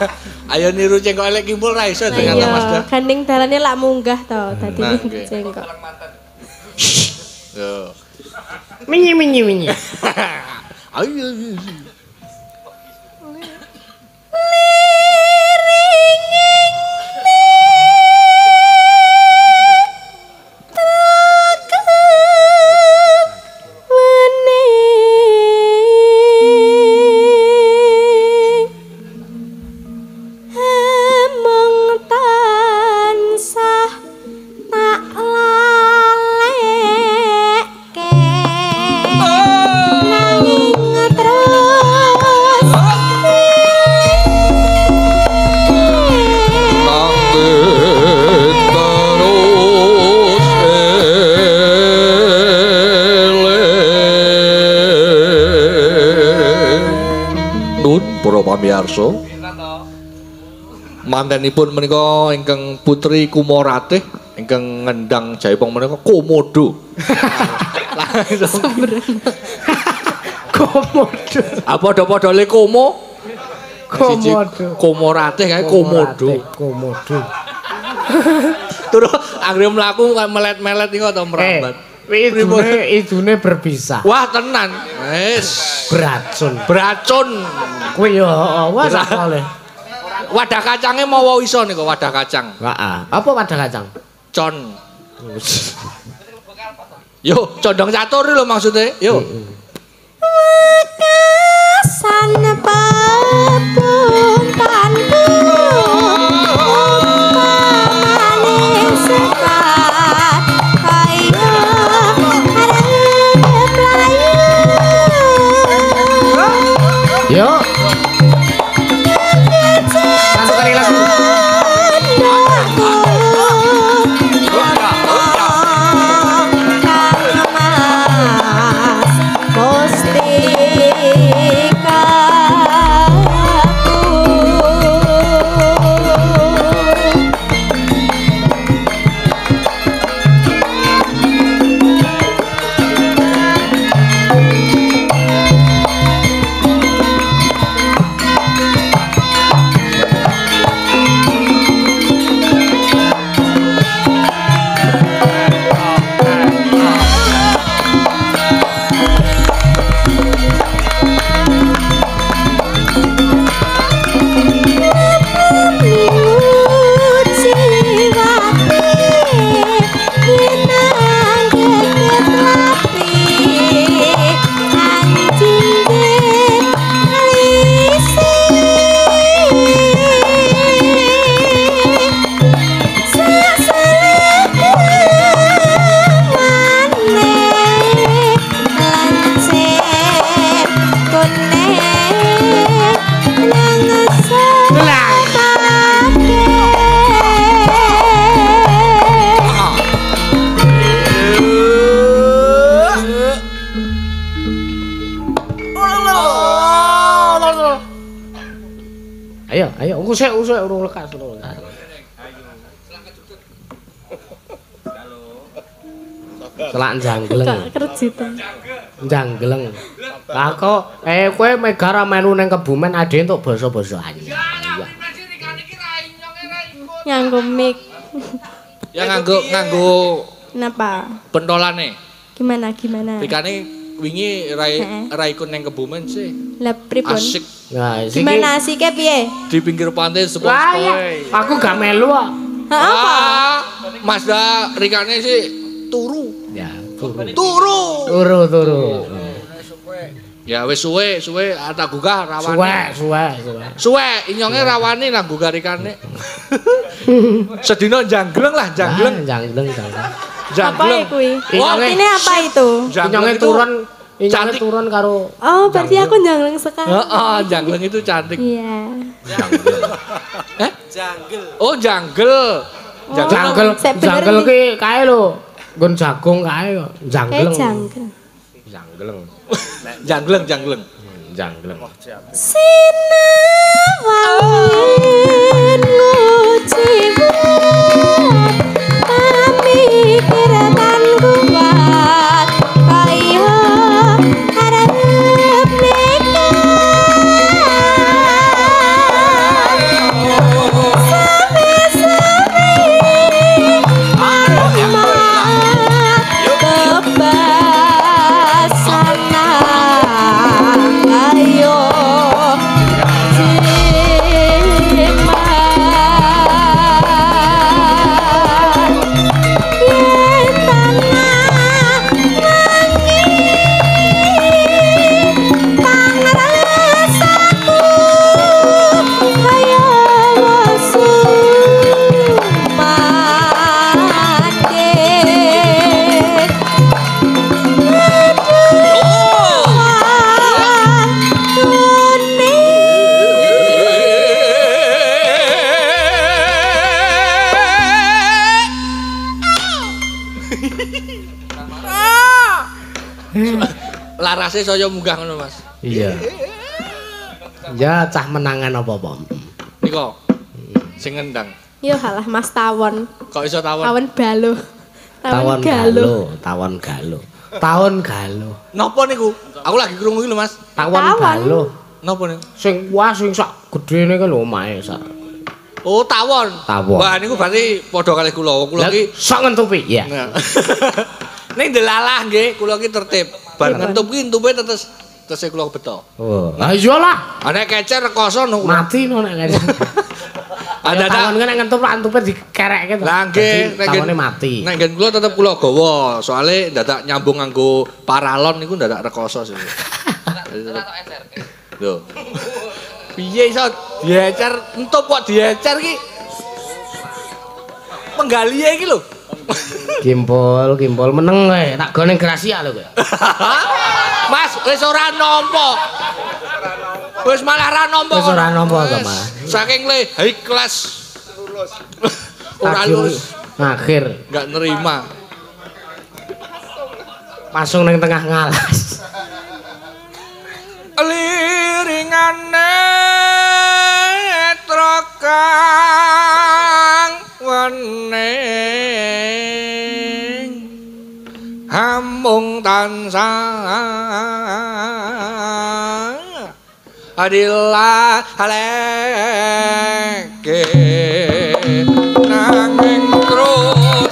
Speaker 2: Ayo niru cengkok elek kimpul ra iso ternyata Mas Dah.
Speaker 4: Gandeng dalane lak munggah to dadi cengkok.
Speaker 2: Yo.
Speaker 1: Minyi minyi minyi.
Speaker 2: Ayo. pamirsa. Mantenipun menika ingkang Putri Kumaratih ingkang ngendang jaipong menika Komodo.
Speaker 1: Komodo.
Speaker 2: Apa padha-padha le Komo?
Speaker 1: Komodo.
Speaker 2: Komoratih kae Komodo.
Speaker 1: Komodo.
Speaker 2: Terus anggere mlaku melet-melet iki to merambat.
Speaker 1: Eh, idune idune berbisa.
Speaker 2: Wah tenan. Wis
Speaker 1: Beracun.
Speaker 2: beracun.
Speaker 1: Kuwi yo wis oleh.
Speaker 2: Wadah kacange mawa iso niku wadah kacang.
Speaker 1: Heeh. Apa wadah kacang?
Speaker 2: Con. Yo, condong catur lho maksudnya. Yo.
Speaker 4: Wekasan pepungkanku umpamane sekat kaya arep layu.
Speaker 1: Yo. Masukkan lagu. Ayo, ayo, usik usik urung lekas urung lekas. Selak jangleng.
Speaker 4: Kak kerjitan.
Speaker 1: Jangleng. Lah kok eh kowe megara melu ning Kebumen ade entuk basa-basa anyar.
Speaker 4: Nganggo mic.
Speaker 2: Ya nganggo nganggo
Speaker 4: Kenapa?
Speaker 2: pentolane.
Speaker 4: Gimana gimana?
Speaker 2: Pikane wingi rai
Speaker 4: Heeh.
Speaker 2: raikun ning Kebumen sih.
Speaker 4: Lah pripun?
Speaker 2: Asik
Speaker 1: Nah, siki.
Speaker 4: Gimana asike piye?
Speaker 2: di pinggir pantai
Speaker 1: Lah
Speaker 2: sepoi.
Speaker 1: iya, aku gak melu kok.
Speaker 4: Hah, apa?
Speaker 2: Ah, Mazda rikane sih turu.
Speaker 1: Ya, turu.
Speaker 2: Turu.
Speaker 1: Turu, turu.
Speaker 2: Ya wis suwe, suwe tak gugah rawane.
Speaker 1: Suwe, suwe, suwe.
Speaker 2: Suwe, inyonge rawani lah gugah rikane. Sedina jangleng lah, jangleng.
Speaker 1: Ah, jangleng, jangleng.
Speaker 4: Apa
Speaker 2: Jangleng.
Speaker 4: kuwi?
Speaker 1: Wah,
Speaker 4: Artine apa itu?
Speaker 2: Jangleng
Speaker 1: Inyonge
Speaker 2: itu
Speaker 1: turun, inyonge
Speaker 2: cantik.
Speaker 1: turun karo
Speaker 4: Oh, berarti aku jangleng sekali.
Speaker 2: Heeh, jangleng itu cantik.
Speaker 4: Iya.
Speaker 2: Eh? Oh, jangle. Jangle.
Speaker 1: Janggel,
Speaker 4: Saya bener
Speaker 1: janggel
Speaker 4: nih.
Speaker 1: ki kae lho. Nggon jagung kae kok.
Speaker 4: Kayak
Speaker 1: Jangleng.
Speaker 4: jangleng.
Speaker 1: Jangleng.
Speaker 2: Jangleng, jangleng.
Speaker 1: Jangleng.
Speaker 4: Sinawangin ngucimu pamikiran kuat kaya arep nikah sami-sami kebasana ayo
Speaker 2: Larase saya munggah ngono, Mas.
Speaker 1: Iya. Ya cah menangan apa, Pom?
Speaker 2: Niko. Sing ngendang.
Speaker 4: Yo halah Mas Tawon.
Speaker 2: Kok iso tawon?
Speaker 4: Tawon balo.
Speaker 1: Tawon galo, tawon galo. Tawon galo.
Speaker 2: Napa niku? Aku lagi krungu iki lho, Mas.
Speaker 1: Tawon
Speaker 4: Tawon.
Speaker 1: galo.
Speaker 2: Napa niku?
Speaker 1: Sing wah sing sak gedene ki lho omahe sak.
Speaker 2: Oh, tawon.
Speaker 1: Tawon.
Speaker 2: Wah, niku berarti padha kalih kula. Kula
Speaker 1: Lah
Speaker 2: iki
Speaker 1: sok ngentupi ya.
Speaker 2: Nah. Ning delalah nggih, kula iki tertib. Bar ngentup ki entupe tetes tesih kula beto.
Speaker 1: Oh, lah iyalah.
Speaker 2: Ana kecer rekoso no.
Speaker 1: Mati no nek ngene.
Speaker 2: Ada tak
Speaker 1: tawon kan ngentup lak entupe dikerekke to.
Speaker 2: Lah nggih, nek
Speaker 1: tawone mati.
Speaker 2: Nek nggen kula tetep kula gawa, soalé dadak nyambung nganggo paralon niku dadak rekoso sih. Lho. Piye iso diecer entup kok diecer ki? Penggalihe iki lho.
Speaker 1: Kimpul, kimpul meneng kowe, tak gone Gracia lho kowe.
Speaker 2: Mas, wis ora nampa. Wis malah ra nampa.
Speaker 1: Wis ora nampa to, Mas.
Speaker 2: Saking le high class. Lulus. Ora lulus.
Speaker 1: Akhir
Speaker 2: Enggak nerima.
Speaker 1: masuk nang tengah ngalas.
Speaker 2: Liringane trokang wening hamung tansah adillah aleke nanging terus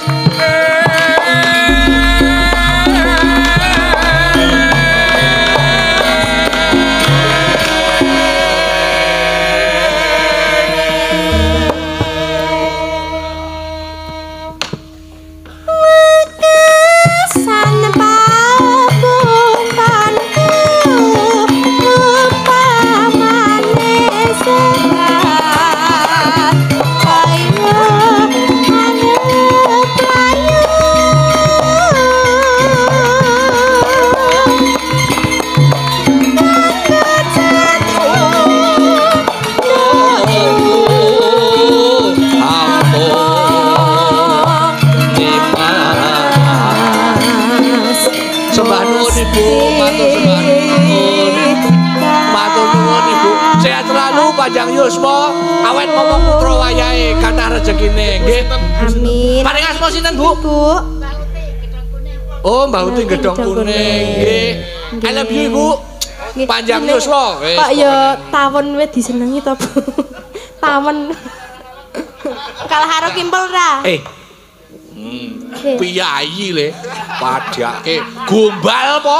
Speaker 2: Panjang yuswa awet momong putra wayahe kathah rezekine nggih.
Speaker 4: Amin.
Speaker 2: Paring asma sinten, Bu?
Speaker 4: Bu.
Speaker 2: Oh, Mbah Uti gedhong kuning nggih. I love you, Ibu. Panjang yuswa.
Speaker 4: Kok ya tawon wis disenengi to, Bu? Tawon. Kalah karo kimpul ra?
Speaker 2: Eh. Hmm. Piyayi le padake gombal po.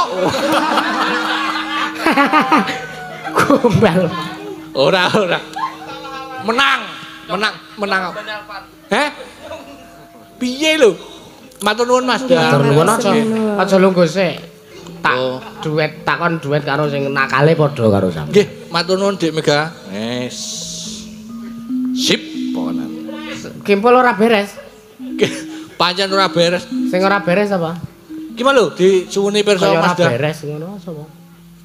Speaker 1: Gombal.
Speaker 2: Ora ora. Menang, menang, menang. Heh? Piye lho? Matur nuwun Mas.
Speaker 1: Matur nuwun aja. Aja lungguh sik. Tak
Speaker 2: Oh.
Speaker 1: duet takon duet karo sing nakale padha karo sampeyan.
Speaker 2: Nggih, matur nuwun Dik Mega. Wes. Sip pokonan.
Speaker 1: Kimpul ora beres.
Speaker 2: Pancen ora beres.
Speaker 1: Sing ora beres apa?
Speaker 2: Gimana lho disuwuni pirsa
Speaker 1: Kaya ora
Speaker 2: Mas Dah?
Speaker 1: beres ngono sapa?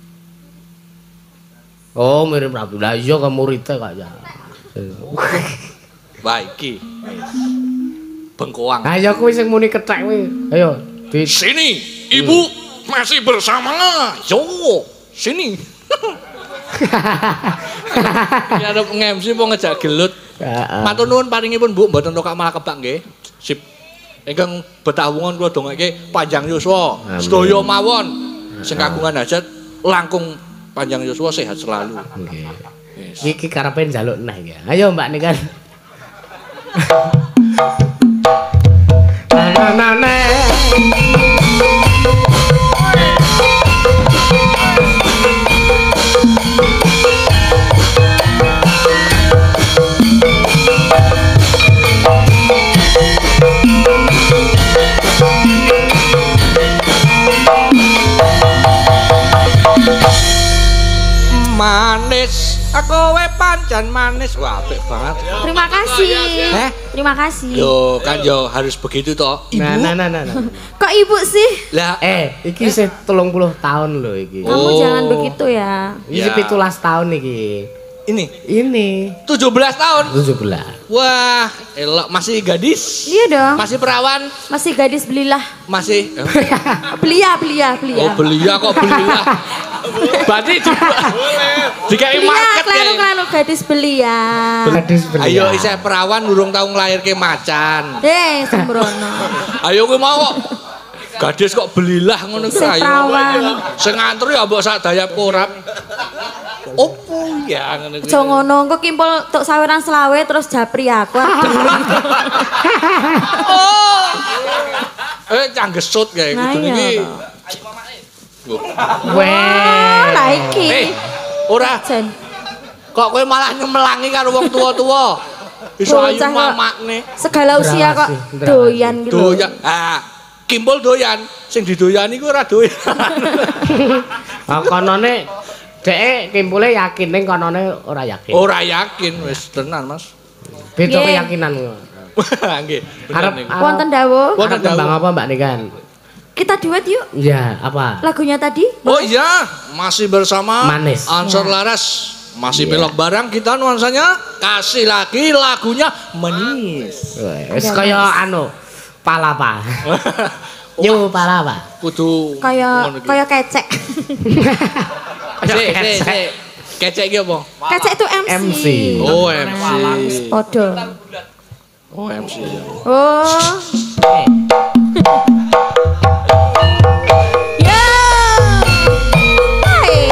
Speaker 1: Oh, mirip Rabi. Lah iya ke muridnya kok ya.
Speaker 2: Wah iki. Bengkoang.
Speaker 1: Ayo kuwi sing muni kethek kuwi. Ayo, di
Speaker 2: Sini, Ibu masih bersama. Yo, sini. Ya arep nge-M C apa ngejak gelut. Matur nuwun paringipun Bu, mboten tokak malah kebak nggih. Sip. Ingkang betawungan kula dongake panjang yuswa, sedaya mawon. Sing kagungan hajat langkung panjang yuswa sehat selalu.
Speaker 1: Nggih. Iki karepe njaluk neh iki. Ayo Mbak Nikan. Nanane.
Speaker 2: Manis, kowe pancen manis. Wah, apik banget.
Speaker 4: Terima kasih.
Speaker 2: Heh?
Speaker 4: Terima kasih.
Speaker 2: Yo, kan yo harus begitu toh, Ibu.
Speaker 1: Nah, nah, nah, nah.
Speaker 4: Kok ibu sih?
Speaker 2: Lah,
Speaker 1: Eh, iki isih telung puluh tahun lho iki.
Speaker 4: Kamu
Speaker 2: Oh.
Speaker 4: jangan begitu ya.
Speaker 1: Iki
Speaker 2: Ya.
Speaker 1: pitulas tahun iki.
Speaker 2: ini
Speaker 1: Ini
Speaker 2: tujuh belas tahun.
Speaker 1: tujuh belas.
Speaker 2: Wah, elok masih gadis.
Speaker 4: Iya dong.
Speaker 2: Masih perawan,
Speaker 4: Masih gadis belilah.
Speaker 2: masih eh,
Speaker 4: Belia, belia, belia.
Speaker 2: Oh, belia kok belia. Berarti dikai market ya.
Speaker 4: Iya, klanu gadis belian.
Speaker 1: Gadis belian.
Speaker 2: Ayo isih perawan urung tau nglairke macan.
Speaker 4: Eh, sembrono.
Speaker 2: Ayo kowe mau kok. Gadis kok belilah ngono ki ayo.
Speaker 4: Perawan.
Speaker 2: Sing ngantri ya mbok sak dayap korap. Opo ya ngono kuwi.
Speaker 4: Aja ngono, engko kimpul tuk saweran selawe terus japri aku.
Speaker 2: Oh. Eh canggesut kae
Speaker 4: Nah,
Speaker 2: kudu
Speaker 4: iya,
Speaker 2: iki.
Speaker 4: toh. Weh, lah iki.
Speaker 2: Eh, ora.
Speaker 4: Jen.
Speaker 2: Kok kowe malah nyemelangi karo wong tuwa-tuwa. Iso ayu
Speaker 4: Bocah kok
Speaker 2: mamakne.
Speaker 4: Segala usia kok
Speaker 1: Ndrasi,
Speaker 4: doyan gitu.
Speaker 2: Doyan. Ah, Kimpul doyan, sing didoyani ku ora doyan.
Speaker 1: Ah konone dhek kimpule yakin ning konone ora yakin.
Speaker 2: Ora yakin wis tenan, Mas.
Speaker 1: Beda
Speaker 4: Nggih.
Speaker 1: keyakinan.
Speaker 2: Nggih, bener
Speaker 1: Arep
Speaker 2: niku.
Speaker 1: arep-
Speaker 4: Wonten dawuh.
Speaker 2: Wonten
Speaker 1: arep tembang
Speaker 2: dawuh.
Speaker 1: apa Mbak Nikan?
Speaker 4: Kita duet yuk.
Speaker 1: Iya, apa?
Speaker 4: Lagunya tadi.
Speaker 2: Oh iya, masih bersama
Speaker 1: Manis.
Speaker 2: Ansor Laras. Masih belok barang kita nuansanya kasih lagi lagunya Manis.
Speaker 1: Wis kaya anu palapa. Nyu palapa.
Speaker 2: Kudu
Speaker 4: Kayak
Speaker 2: ngono iki.
Speaker 4: kayak kecek.
Speaker 2: Sik, sik, sik. Kecek iki apa?
Speaker 4: Kecek itu M C.
Speaker 1: M C.
Speaker 2: Oh, M C.
Speaker 4: Podo.
Speaker 2: Oh, M C.
Speaker 4: Oh.
Speaker 1: Eh,
Speaker 4: Ya. Hai.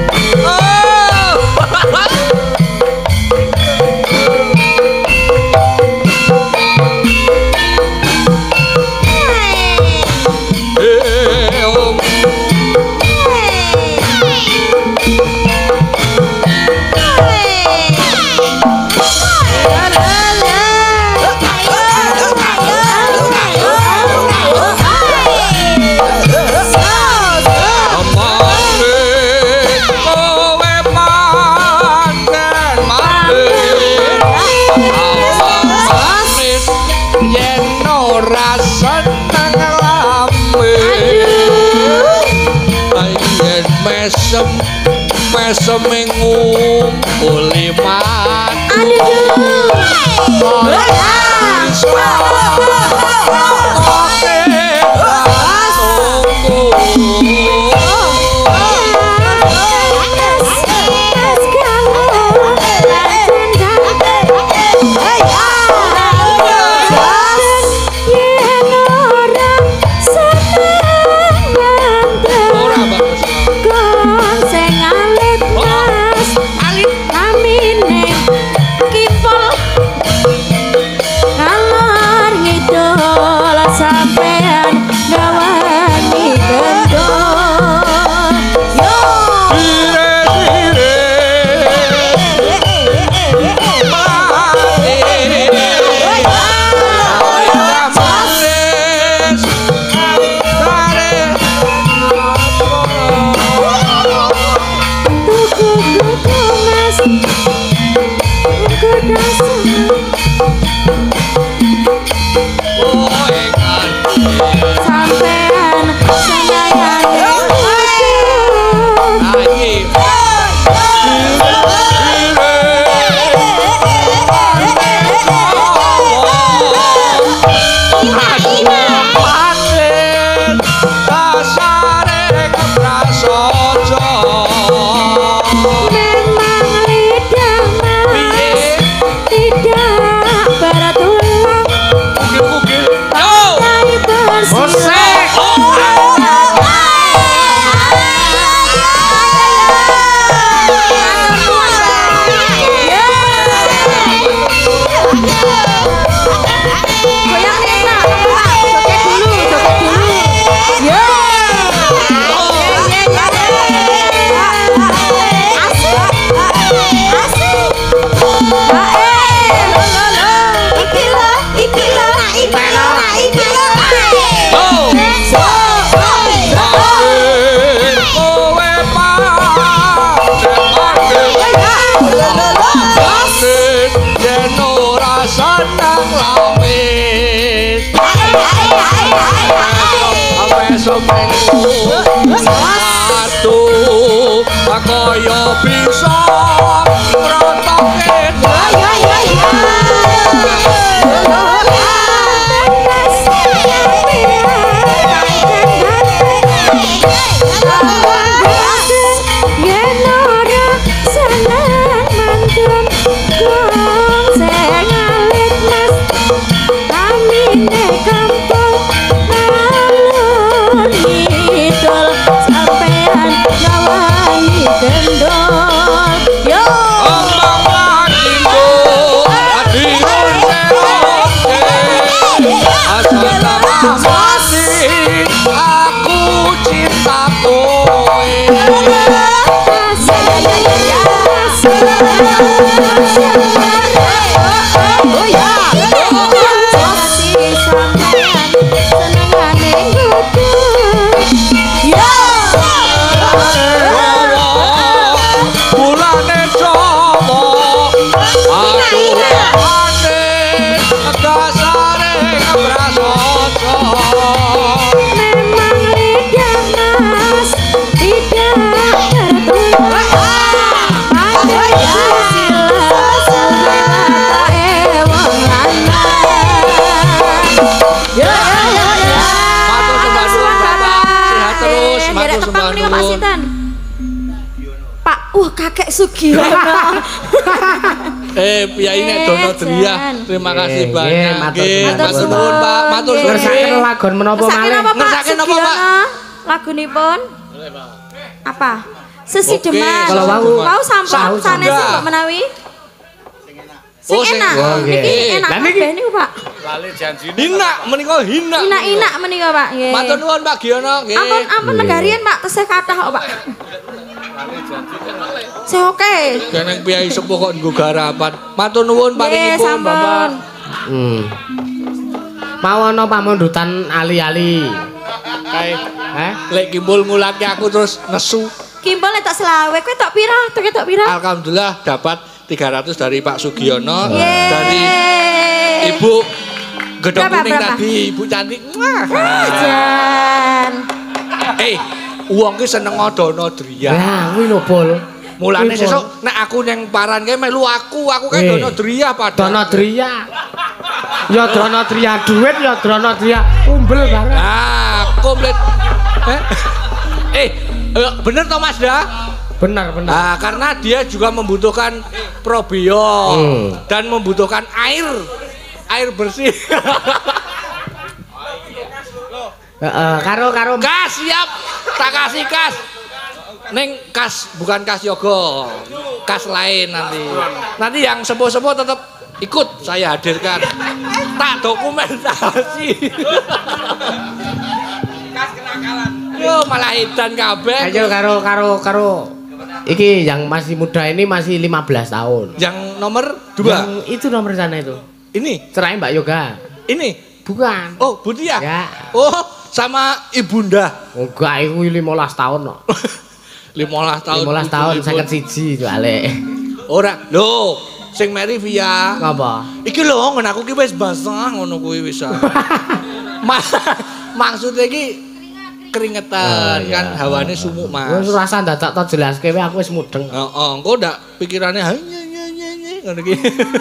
Speaker 2: Eh, oh. Amanit kowe panten manit. Amanit yen ora seneng lampir. Yen mesem mesem ngumpuli mati. Ora bagus.
Speaker 4: Sampean gawani gendong yo sampean sayang memang lidah tidak beraturan dari bersih goyang enak joget dulu joget dulu yo asik asik iki lho iki lho iki lho iki lho
Speaker 2: Kaya bisa ngrotoke
Speaker 4: Kakek Sugiono.
Speaker 2: Eh, Piyai nek Dono Driah. Terima kasih banyak. Nggih, matur nuwun, Pak. Matur nuwun.
Speaker 1: Ngersakaken lagon menapa malih?
Speaker 2: Ngersakaken napa, Pak?
Speaker 4: Lagunipun? Apa? Sesi Demas.
Speaker 1: Kalau wau
Speaker 4: wau sampun sanes Mbak menawi. Sing enak. Niki enak kabeh niku, Pak.
Speaker 6: Lali janjine.
Speaker 2: Hina menika hina.
Speaker 4: Hina-hina menika, Pak. Nggih.
Speaker 2: Matur nuwun, Pak Giono. Nggih.
Speaker 4: Ampun, ampun negarian, Pak. Tesih kathah kok, Pak. Saya oke.
Speaker 2: Keneng Piyai sepuh kok nggo garapan. Matur nuwun paringipun, Bapak.
Speaker 1: Hmm. Mau ana pamundutan ali-ali.
Speaker 2: Kae,
Speaker 1: Eh?
Speaker 2: lek kimpul ngulake aku terus nesu.
Speaker 4: Kimpul tok selawe, kowe tok pira? Tok tok pira?
Speaker 2: Alhamdulillah dapat tiga ratus dari Pak Sugiono,
Speaker 4: Yeay.
Speaker 2: dari Ibu Gedong
Speaker 4: Berapa,
Speaker 2: Kuning
Speaker 4: berapa?
Speaker 2: tadi, Ibu cantik. Wah.
Speaker 4: Jan.
Speaker 2: Eh, wong ki seneng Dono Driah.
Speaker 1: Lah, kuwi lho, Bol.
Speaker 2: Mulane
Speaker 1: Kuwi, Bol.
Speaker 2: sesuk nek aku nang paran kae melu aku, aku kae
Speaker 1: Eh.
Speaker 2: Dono Driah padha.
Speaker 1: Dono Driah. Ya Dono Driah duit, ya Dono Driah umbel bareng.
Speaker 2: Ah, komplit. Eh, eh, eh, bener toh Mas Da?
Speaker 1: Benar, benar.
Speaker 2: Ah, karena dia juga membutuhkan probiot
Speaker 1: Hmm.
Speaker 2: dan membutuhkan air, air bersih.
Speaker 1: Heeh, karo karo
Speaker 2: Kas siap, tak kasih kas. Neng kas bukan kas yoga, kas lain nanti. Nanti yang sepuh-sepuh tetap ikut saya hadirkan. Tak dokumentasi. Kas kenakalan. Yo malah edan kabeh.
Speaker 1: ayo karo karo karo iki yang masih muda ini masih lima belas tahun.
Speaker 2: Yang nomor dua.
Speaker 1: Yang itu nomor sana itu.
Speaker 2: Ini,
Speaker 1: Cerai Mbak Yoga.
Speaker 2: ini.
Speaker 1: Bukan.
Speaker 2: Oh, Budia.
Speaker 1: Ya.
Speaker 2: Oh, sama Ibunda.
Speaker 1: Enggak, iku lima belas tahun kok.
Speaker 2: lima belas tahun.
Speaker 1: lima belas tahun
Speaker 2: ibu-ibu.
Speaker 1: seket siji soalé.
Speaker 2: Ora, lho, sing meri via.
Speaker 1: Ngapa?
Speaker 2: Iki lho, ngono aku ki wis basah ngono kuwi wis. Ma maksudnya iki keringetan
Speaker 1: Oh, iya.
Speaker 2: kan hawane sumuk, Mas.
Speaker 1: Wis rasa dadak to jelaske wae aku wis mudeng.
Speaker 2: Heeh, engko ndak pikirannya ha nye nye nye nye ngono ki.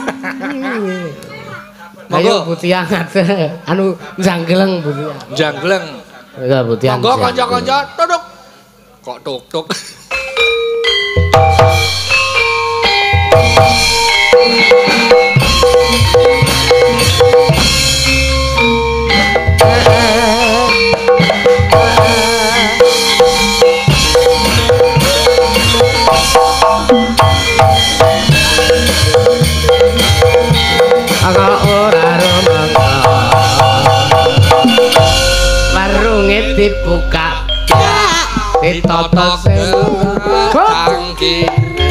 Speaker 1: Ayo
Speaker 2: Monggo
Speaker 1: Butia ngate. Anu janggleng Butia.
Speaker 2: jangleng.
Speaker 1: Ya Butia.
Speaker 2: Monggo kanca-kanca tuduk. Kok tuk-tuk.
Speaker 1: Aga ora rumangka. Warunge dibuka. Ditoto
Speaker 2: cangkir.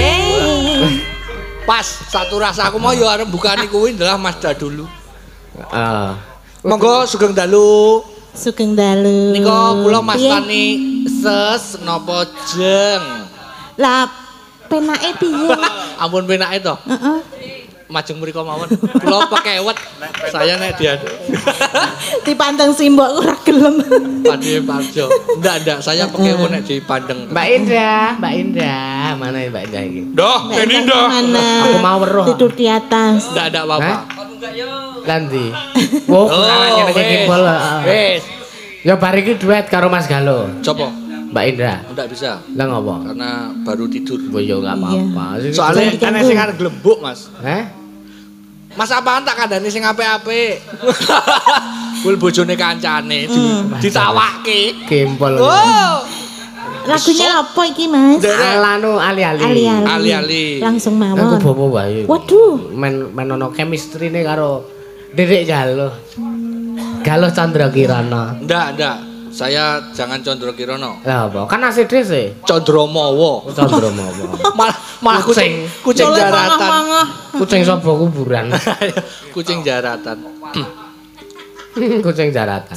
Speaker 2: Pas satu rasa aku mau ya arep bukani kuwi adalah Mas Da dulu.
Speaker 1: Heeh.
Speaker 2: Monggo sugeng dalu.
Speaker 3: Sugeng dalu.
Speaker 2: Nika kula Mas
Speaker 3: Piye?
Speaker 2: Tani ses napa jeng.
Speaker 3: Lah penake piye?
Speaker 2: Ampun penake to.
Speaker 3: Heeh.
Speaker 2: Majeng mriko mawon. Kula pekewet. Saya nek dia
Speaker 3: Dipandang simbok ora gelem.
Speaker 2: Padi Parjo. Ndak ndak saya pekewet nek dipandeng.
Speaker 1: Mbak Indah, Mbak Indah, mana Mbak Indah iki?
Speaker 2: Doh, Peninda.
Speaker 3: Mana?
Speaker 1: Aku mau weruh.
Speaker 3: Tidur di atas.
Speaker 2: Ndak ndak apa-apa.
Speaker 1: Nanti. Wo, kurang ngene iki bol.
Speaker 2: Wis.
Speaker 1: Ya bar iki duet karo Mas Galo.
Speaker 2: Coba.
Speaker 1: Mbak Indra.
Speaker 2: Ndak bisa.
Speaker 1: Lah ngopo?
Speaker 2: Karena baru tidur.
Speaker 1: Oh ya enggak apa-apa.
Speaker 2: Soalnya
Speaker 3: Jangan
Speaker 2: ana
Speaker 3: diganggu.
Speaker 2: sing arep glembuk, Mas.
Speaker 1: Heh?
Speaker 2: Mas apaan tak kandhani sing apik-apik. Kul bojone kancane di- ditawake.
Speaker 1: Gempol.
Speaker 2: Oh.
Speaker 3: Lagunya apa iki, Mas?
Speaker 2: Derek.
Speaker 1: Alanu ali-ali.
Speaker 3: Ali-ali.
Speaker 2: Ali-ali.
Speaker 3: Langsung
Speaker 1: Aku
Speaker 3: mawon.
Speaker 1: bobo wae.
Speaker 3: Waduh.
Speaker 1: Men men ono chemistry-ne karo Dedek Galo. Galo Chandra Kirana.
Speaker 2: Ndak, ndak. Saya jangan Condro Kirono.
Speaker 1: Lah apa? Kan A C D sih.
Speaker 2: Condromowo.
Speaker 1: Condromowo.
Speaker 2: Malah malah kucing kucing jaratan.
Speaker 1: Kucing sapa kuburan.
Speaker 2: Kucing jaratan.
Speaker 1: Kucing jaratan.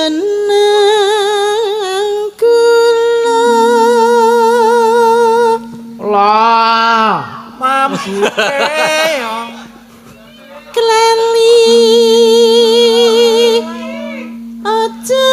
Speaker 3: Jeneng kula
Speaker 1: lah
Speaker 3: mampu kelali aja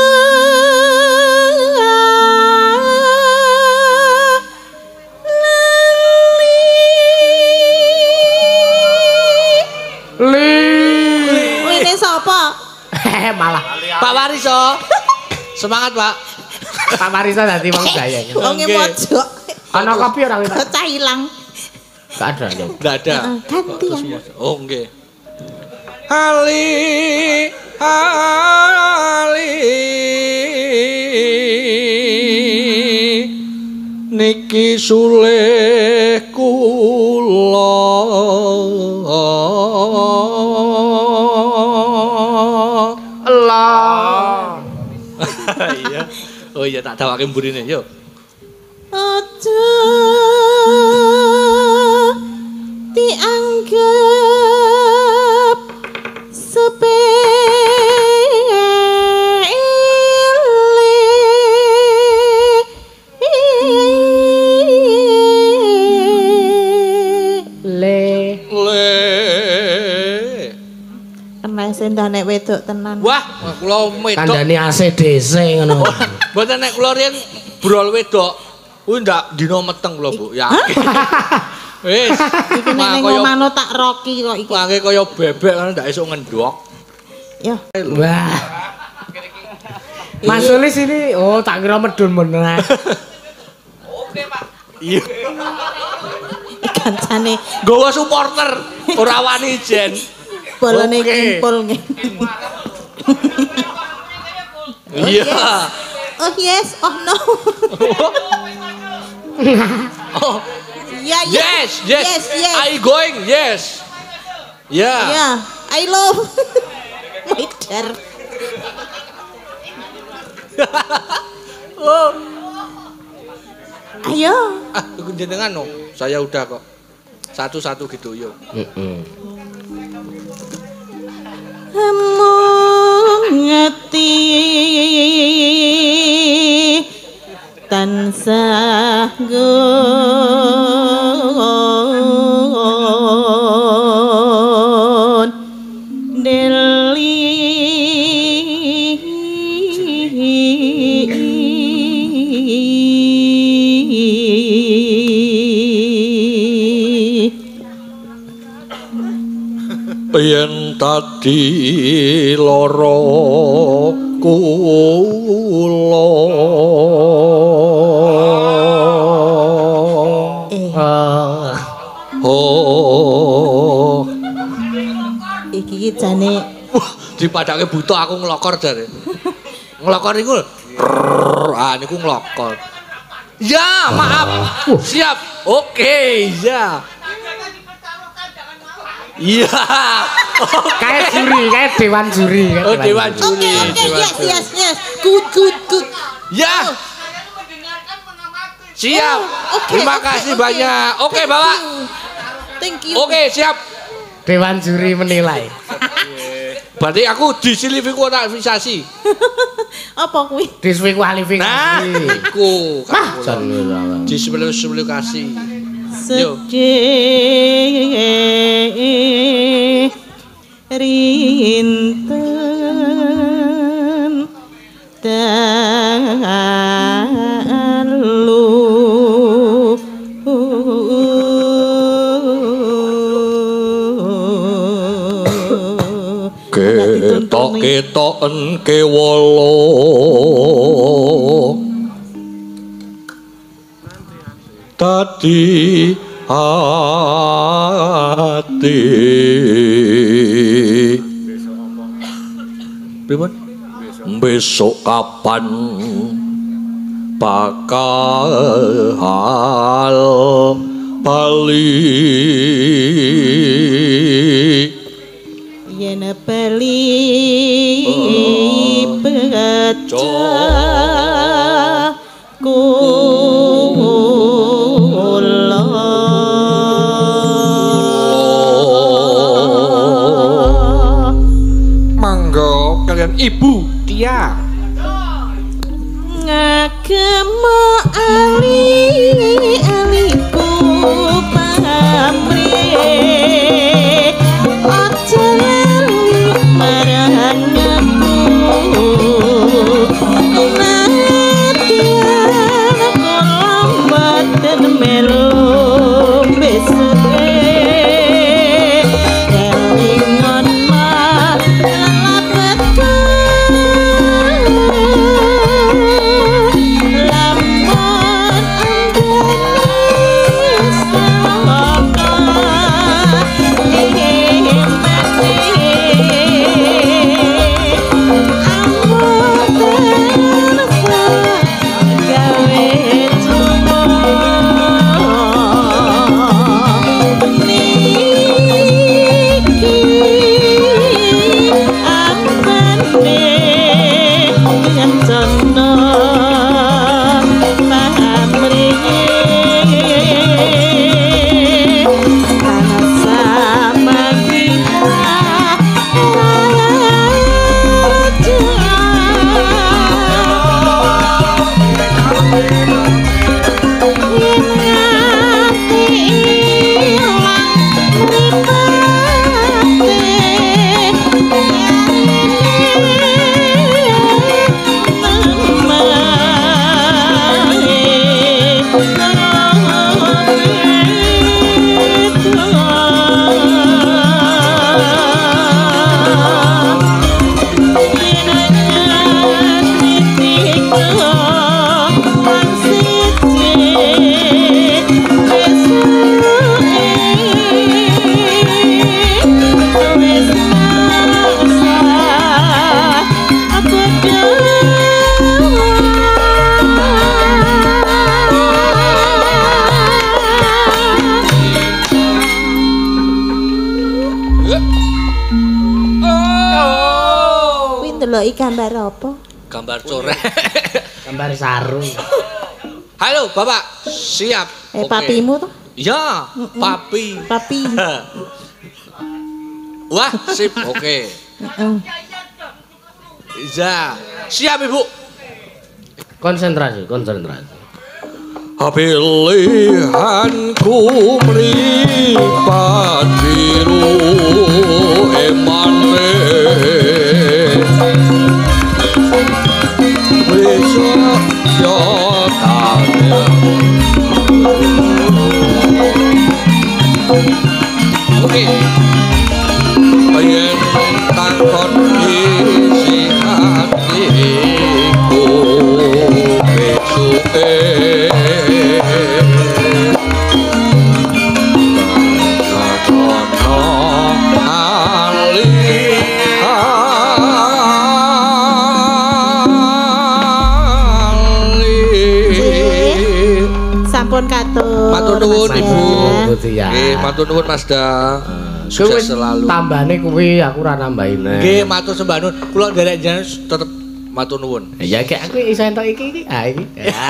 Speaker 1: malah
Speaker 2: Pak Wariso. Semangat, Pak.
Speaker 1: Pak Wariso dadi wong Jaya.
Speaker 3: Wonge mojok.
Speaker 1: Ana kopi ora kita?
Speaker 3: Cah ilang.
Speaker 1: Enggak ada ya.
Speaker 2: Enggak ada.
Speaker 3: Ganti ya.
Speaker 2: Oh, nggih. Ali Ali niki sulih kula
Speaker 1: Allah.
Speaker 2: Iya. Oh iya tak dawake mburine yo.
Speaker 3: Aja dianggap sepele.
Speaker 1: Le.
Speaker 2: Le.
Speaker 3: Kena sendah nek wedok tenan.
Speaker 2: Wah, kula wedok.
Speaker 1: Kandhane A C D C ngono.
Speaker 2: Mboten nek kula riyen brol wedok. Kuwi ndak dina meteng kula, Bu. Yakin. Wis.
Speaker 3: Iki nek ngomano tak roki kok iki.
Speaker 2: Mangke kaya bebek kan ndak esuk ngendhok.
Speaker 3: Ya.
Speaker 1: Wah. Mas Sulis ini oh tak kira medun beneran.
Speaker 2: Oke, Pak. Iya.
Speaker 3: Kancane
Speaker 2: Gowo supporter ora wani jen.
Speaker 3: bolone
Speaker 2: Oke.
Speaker 3: kimpul ngene.
Speaker 2: Iya.
Speaker 3: Oh yes, oh no.
Speaker 2: Oh,
Speaker 3: Ya, ya.
Speaker 2: yes, yes.
Speaker 3: Yes, yes.
Speaker 2: I going, yes. Ya.
Speaker 3: Ya, I love my dear.
Speaker 2: Oh.
Speaker 3: Ayo.
Speaker 2: Ah, tunggu jenengan no. Saya udah kok. Satu-satu gitu, yuk.
Speaker 1: Heeh.
Speaker 3: Mung ngeti tansah nggon deli
Speaker 2: Yen tadi lara kula oh
Speaker 3: iki jane
Speaker 2: dipadake buta aku nglokor jare. Nglokor iku ah niku nglokor. Ya, maaf. Siap. Oke, ya. Iya.
Speaker 1: Kayak juri, kayak dewan juri.
Speaker 2: Oh, dewan juri.
Speaker 3: Oke, oke,
Speaker 2: Dewan
Speaker 3: yes,
Speaker 2: juri.
Speaker 3: yes, yes. Good, good, good.
Speaker 2: Ya. Siap.
Speaker 3: Oh, oke,
Speaker 2: Terima
Speaker 3: oke,
Speaker 2: kasih
Speaker 3: oke.
Speaker 2: banyak. Oke, Bapak.
Speaker 3: Thank you.
Speaker 2: Oke, siap.
Speaker 1: Dewan juri menilai.
Speaker 2: Berarti aku diskualifikasi.
Speaker 3: Apa kuwi?
Speaker 1: Diskualifikasi.
Speaker 2: Nah, iku.
Speaker 1: Mah, jan ora.
Speaker 2: Diskualifikasi. Yo.
Speaker 3: Sedih rinten dalu
Speaker 2: Ketok-ketoken kewala tadi hati pripun besok kapan bakal hal bali
Speaker 3: yen bali pecah kula
Speaker 2: mangga kalian Ibu Tia
Speaker 3: ngagema ali aliku pamrih aja lali marang aku natian kolam badan melu besok elingon mah lalapat gambar apa?
Speaker 2: Gambar coret.
Speaker 1: Gambar sarung.
Speaker 2: Halo, Bapak. Siap.
Speaker 3: Eh,
Speaker 2: Oke.
Speaker 3: papimu toh?
Speaker 2: Ya, papi.
Speaker 3: Papi.
Speaker 2: Wah, sip. Oke.
Speaker 3: Heeh.
Speaker 2: Ya, siap Ibu.
Speaker 1: Konsentrasi, konsentrasi.
Speaker 2: Pilihanku mripat biru emane besok yo tanya oke yen takon isi hatiku besuke
Speaker 3: Sampun katur.
Speaker 2: Matur nuwun Ibu.
Speaker 1: Ya.
Speaker 2: Nggih, matur nuwun Mas Da. Sukses selalu.
Speaker 1: Tambane kuwi aku ora nambahin.
Speaker 2: Nggih, matur sembah nuwun. Kula nderek jenengan tetep matur nuwun.
Speaker 1: Ya kayak aku iso entuk iki iki. Ah iki.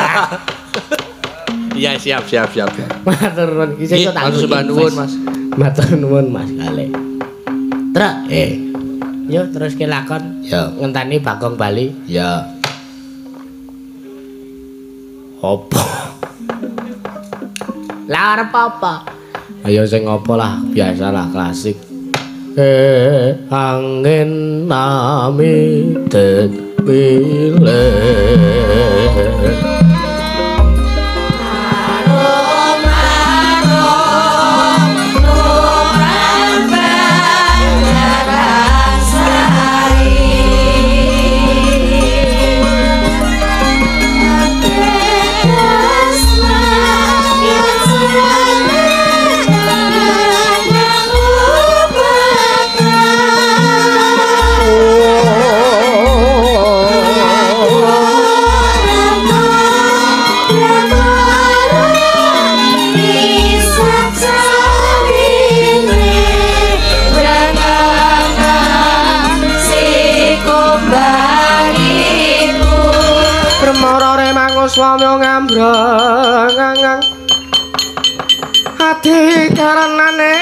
Speaker 2: Iya, siap siap siap.
Speaker 1: Matur nuwun iki iso tak.
Speaker 2: Matur sembah nuwun Mas.
Speaker 1: Matur nuwun Mas Kale. Truk, eh. Yo terus ke lakon. Yo ngenteni Bagong Bali. Ya. Opo? Lah arep apa? Ayo sing apa lah, biasalah klasik. Eh angin nami det pilih.
Speaker 3: Oh
Speaker 1: swami ngambrang ati karenane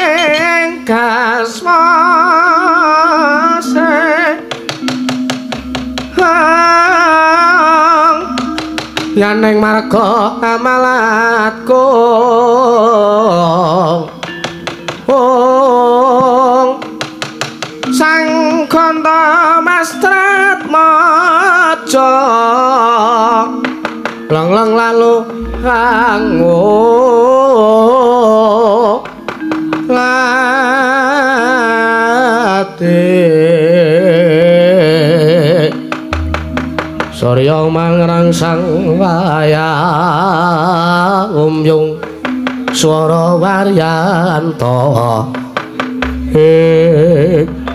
Speaker 1: kasmase yaneng marga amalatku ong sang kanta mastrat maca lang-lang lalu hangu lati Surya mangrangsang wayah umyung swara waryanto eh